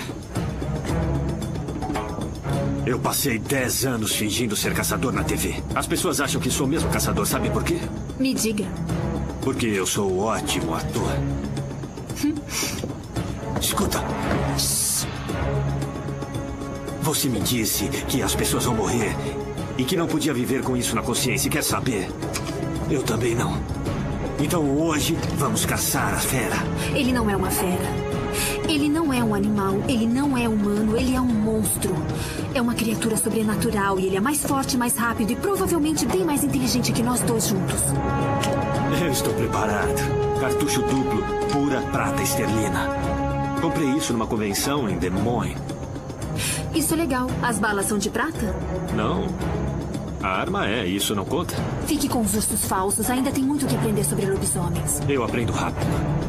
Eu passei 10 anos fingindo ser caçador na TV. As pessoas acham que sou mesmo caçador, sabe por quê? Me diga. Porque eu sou um ótimo ator. Escuta. Você me disse que as pessoas vão morrer e que não podia viver com isso na consciência. Quer saber? Eu também não. Então hoje vamos caçar a fera. Ele não é uma fera. Ele não é um animal. Ele não é humano. Ele é um monstro. É uma criatura sobrenatural e ele é mais forte, mais rápido e provavelmente bem mais inteligente que nós dois juntos. Eu estou preparado. Cartucho duplo, pura prata esterlina. Comprei isso numa convenção em Des Moines. Isso é legal. As balas são de prata? Não. A arma é, isso não conta? Fique com os ursos falsos. Ainda tem muito o que aprender sobre lobisomens. Eu aprendo rápido.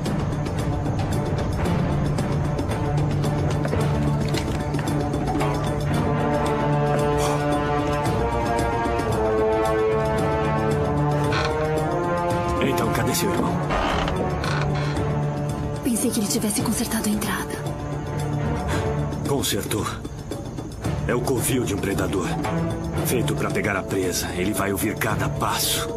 Então, cadê seu irmão? Pensei que ele tivesse consertado a entrada. Consertou. É o covil de um predador. Feito para pegar a presa. Ele vai ouvir cada passo.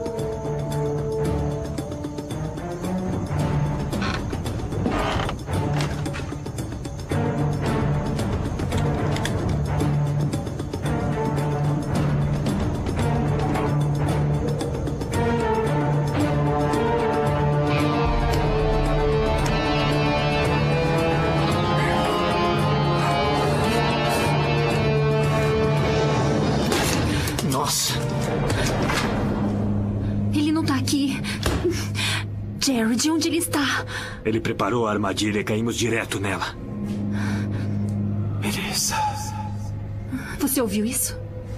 Jared, onde ele está? Ele preparou a armadilha e caímos direto nela. Beleza. Você ouviu isso?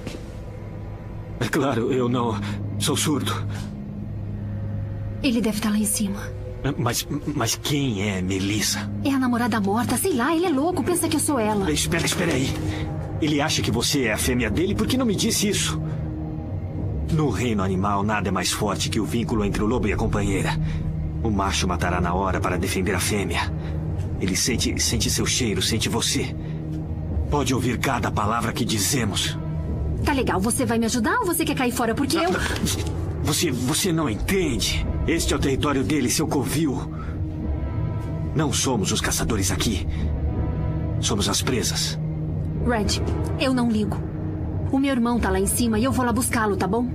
É claro, eu não... sou surdo. Ele deve estar lá em cima. Mas quem é Melissa? É a namorada morta, sei lá, ele é louco, pensa que eu sou ela. Espera aí. Ele acha que você é a fêmea dele? Por que não me disse isso? No reino animal, nada é mais forte que o vínculo entre o lobo e a companheira. O macho matará na hora para defender a fêmea. Ele sente seu cheiro, sente você. Pode ouvir cada palavra que dizemos. Tá legal, você vai me ajudar ou você quer cair fora? Porque eu... Você não entende. Este é o território dele, seu covil. Não somos os caçadores aqui. Somos as presas. Red, eu não ligo. O meu irmão tá lá em cima e eu vou lá buscá-lo, tá bom?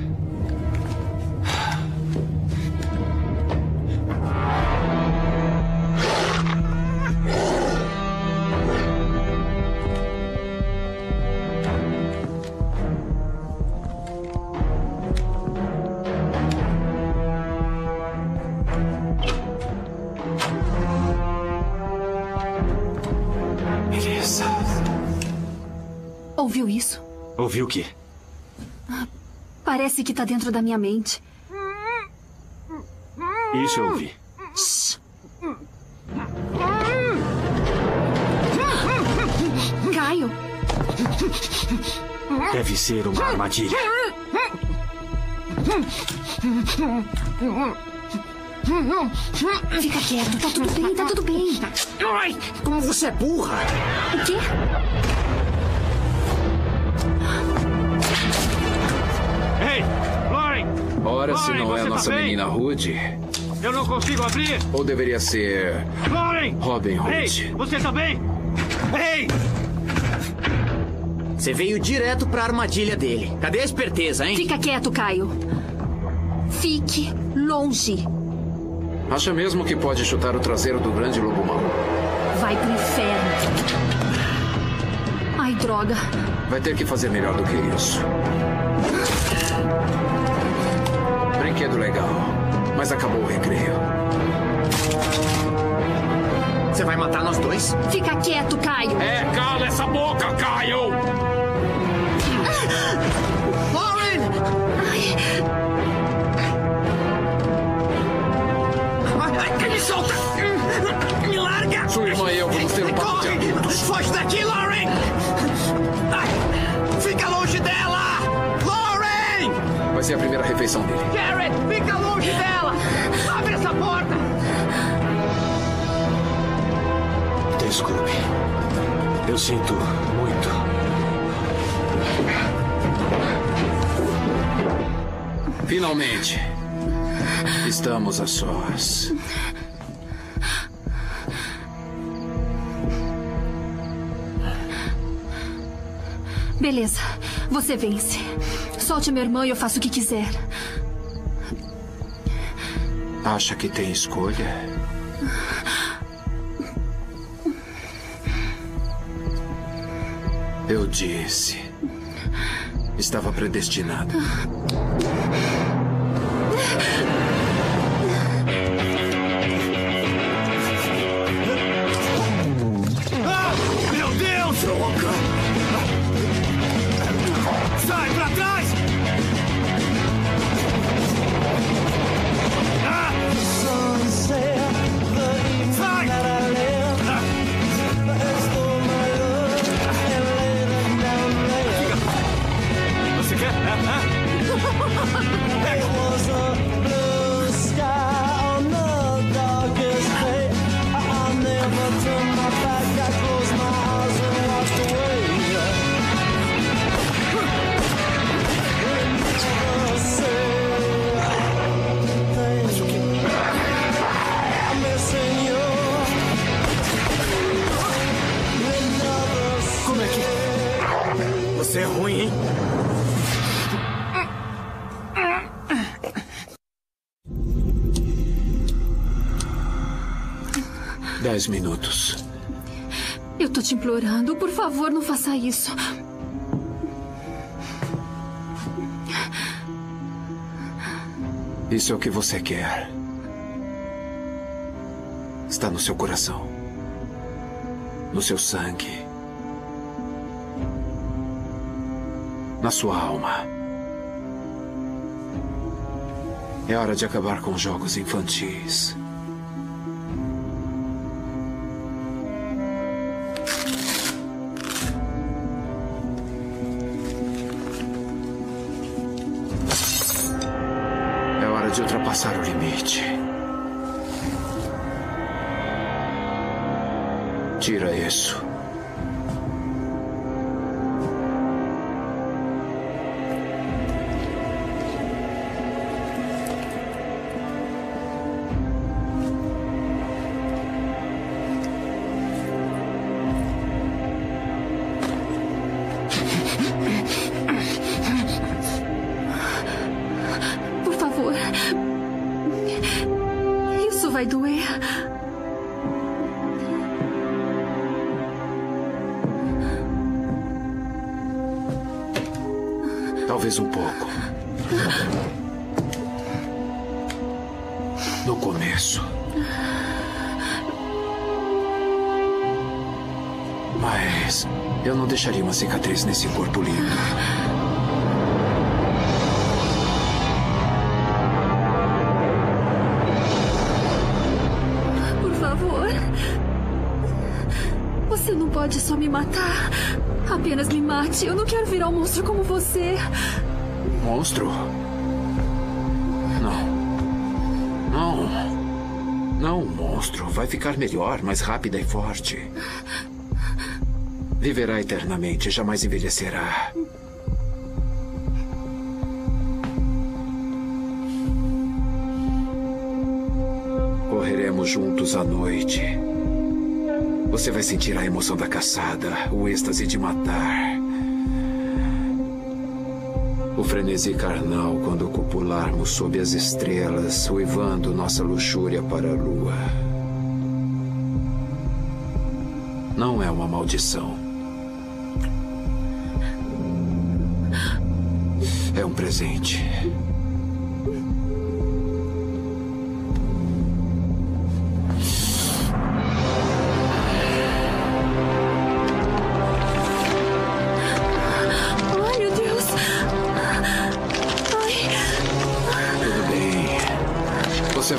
Beleza. Ouviu isso? Ouviu o quê? Parece que tá dentro da minha mente. Isso eu ouvi. Shhh. Caio. Deve ser uma armadilha. Fica quieto, tá tudo bem, tá tudo bem. Ai, como você é burra! O quê? Ei, Lauren! Ora, se não é a nossa menina Rudy. Eu não consigo abrir! Ou deveria ser... Lauren! Robin Hood. Ei, você tá bem? Ei! Você veio direto pra armadilha dele. Cadê a esperteza, hein? Fica quieto, Caio. Fique longe. Acha mesmo que pode chutar o traseiro do grande lobo mau? Vai pro inferno. Ai, droga. Vai ter que fazer melhor do que isso. Brinquedo legal, mas acabou o recreio. Você vai matar nós dois? Fica quieto, Caio. Cala essa boca, Caio! Lauren! Me solta! Me larga! Sua irmã e eu vamos ter um papo de adultos. Foge daqui, Lauren! Fica longe dela! Lauren! Vai ser a primeira refeição dele. Garrett, fica longe dela! Abre essa porta! Desculpe. Eu sinto muito. Finalmente. Estamos a sós. Beleza, você vence. Solte minha irmã e eu faço o que quiser. Acha que tem escolha? Eu disse. Estava predestinado. Meu Deus! Droga! Sai pra trás! Sai! Você quer? Como é que... Você é ruim, hein? Dez minutos. Eu tô te implorando, por favor, não faça isso. Isso é o que você quer. Está no seu coração. No seu sangue. Na sua alma. É hora de acabar com jogos infantis. É hora de ultrapassar o limite. Tira isso. Por favor. Isso vai doer. Talvez um pouco. No começo. Mas eu não deixaria uma cicatriz nesse corpo lindo. Por favor. Você não pode só me matar. Apenas me mate. Eu não quero virar um monstro como você. Monstro? Não. Não. Não, monstro. Vai ficar melhor, mais rápida e forte. Viverá eternamente, jamais envelhecerá. Correremos juntos à noite. Você vai sentir a emoção da caçada, o êxtase de matar. O frenesi carnal quando copularmos sob as estrelas, uivando nossa luxúria para a lua. Não é uma maldição. É um presente.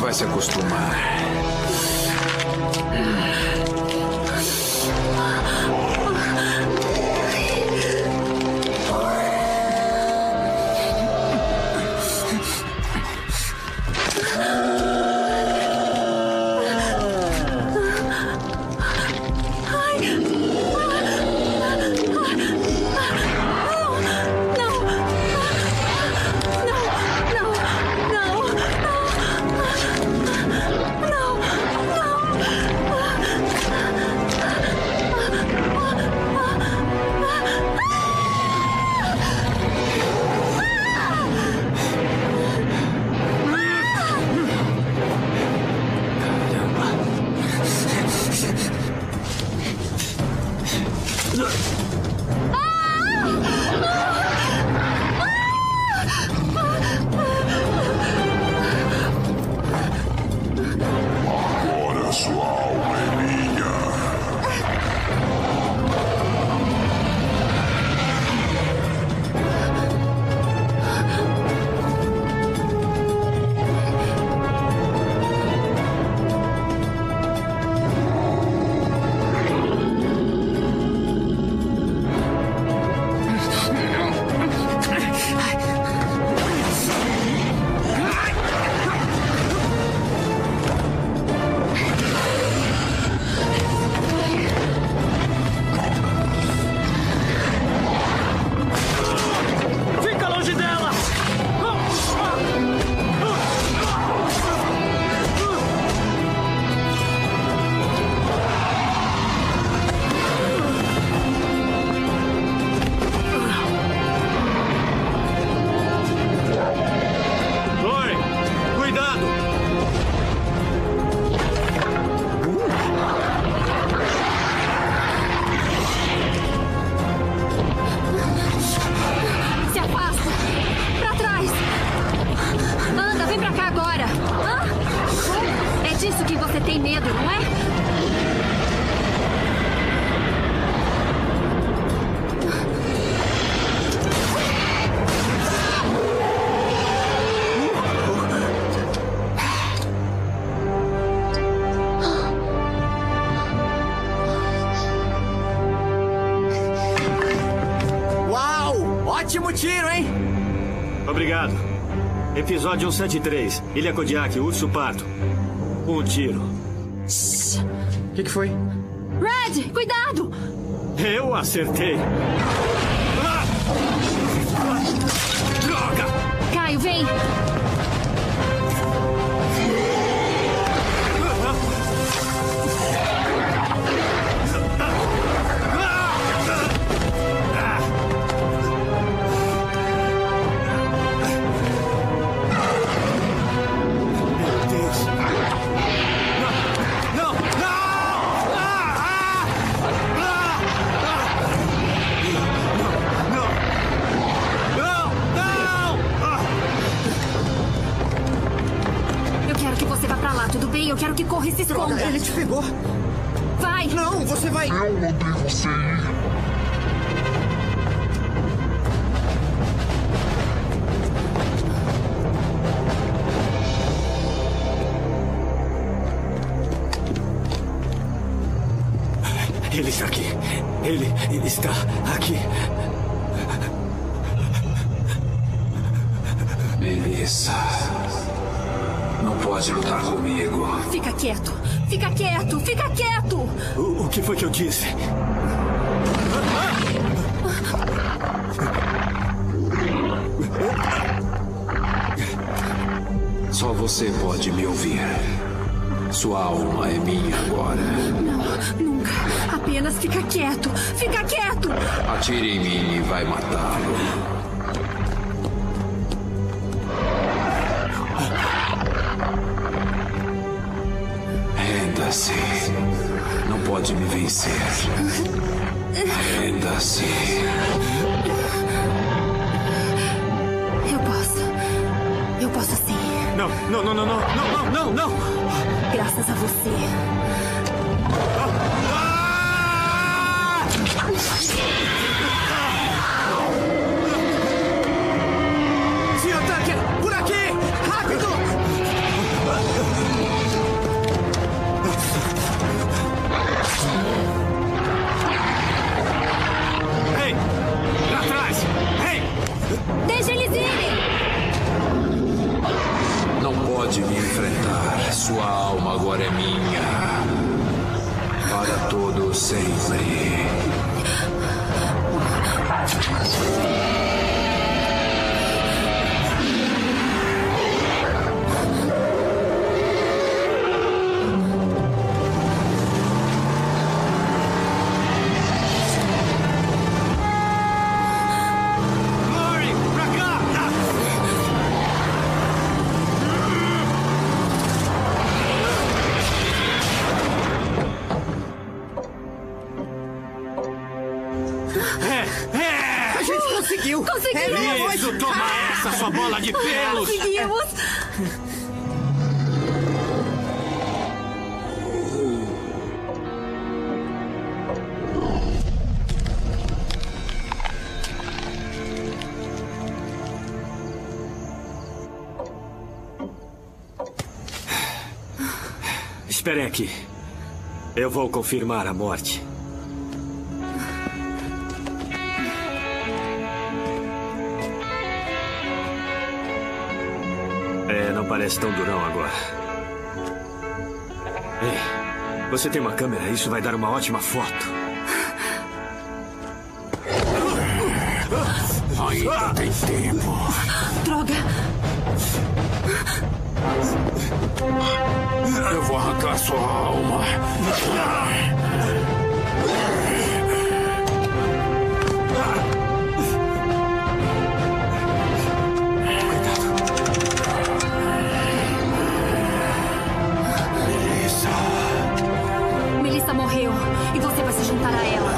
vai se acostumar. Ótimo tiro, hein? Obrigado. Episódio 173. Ilha Kodiak, urso pardo. Um tiro. O que foi? Red, cuidado! Eu acertei. Droga! Caio, vem! Tudo bem, eu quero que corra e se esconda. Droga, ele te pegou. Vai. Não, você vai. Eu mandei você ir. Ele está aqui. Ele está aqui. Melissa. Não pode lutar comigo. Fica quieto. Fica quieto. Fica quieto. O que foi que eu disse? Só você pode me ouvir. Sua alma é minha agora. Não, nunca. Apenas fica quieto. Fica quieto. Atire em mim e vai matá-lo. Renda-se. Não pode me vencer. Renda-se. Eu posso sim. Não. Graças a você. Sr. Tucker, por aqui! Rápido! pode me enfrentar. Sua alma agora é minha. Para todo sempre. Conseguimos! Isso, toma essa, sua bola de pelos! Conseguimos! Esperem aqui. Eu vou confirmar a morte. Não parece tão durão agora. Ei, você tem uma câmera? Isso vai dar uma ótima foto. Ainda tem tempo. Droga! Eu vou arrancar sua alma. Melissa morreu e você vai se juntar a ela.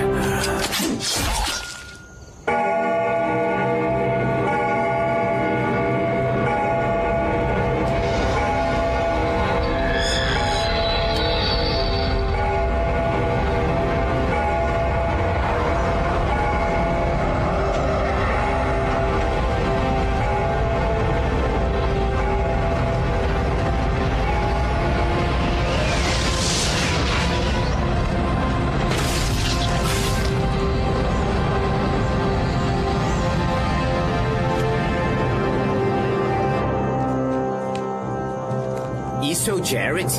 Isso é o Jared?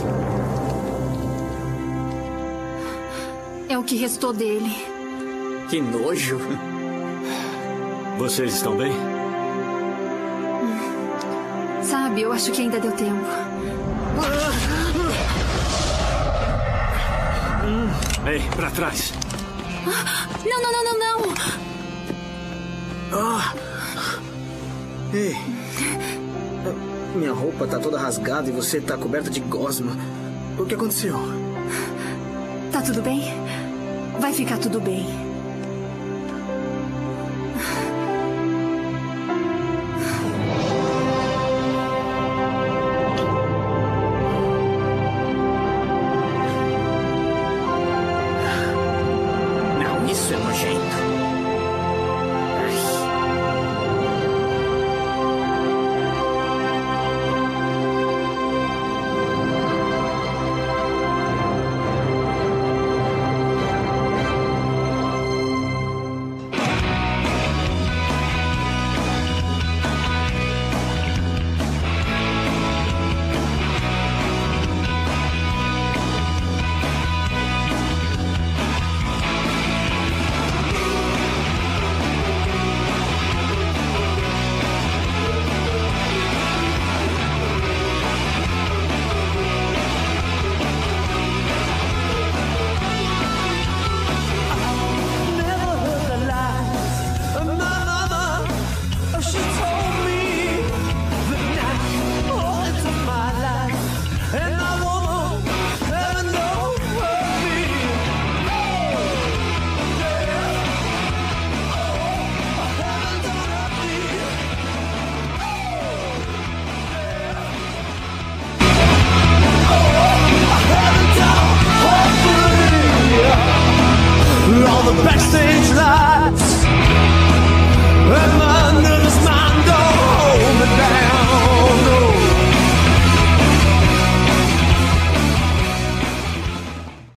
É o que restou dele. Que nojo. Vocês estão bem? Sabe, eu acho que ainda deu tempo. Ei, pra trás. Não, não, não, não, não! Ei. Minha roupa tá toda rasgada e você tá coberta de gosma. O que aconteceu? Tá tudo bem? Vai ficar tudo bem.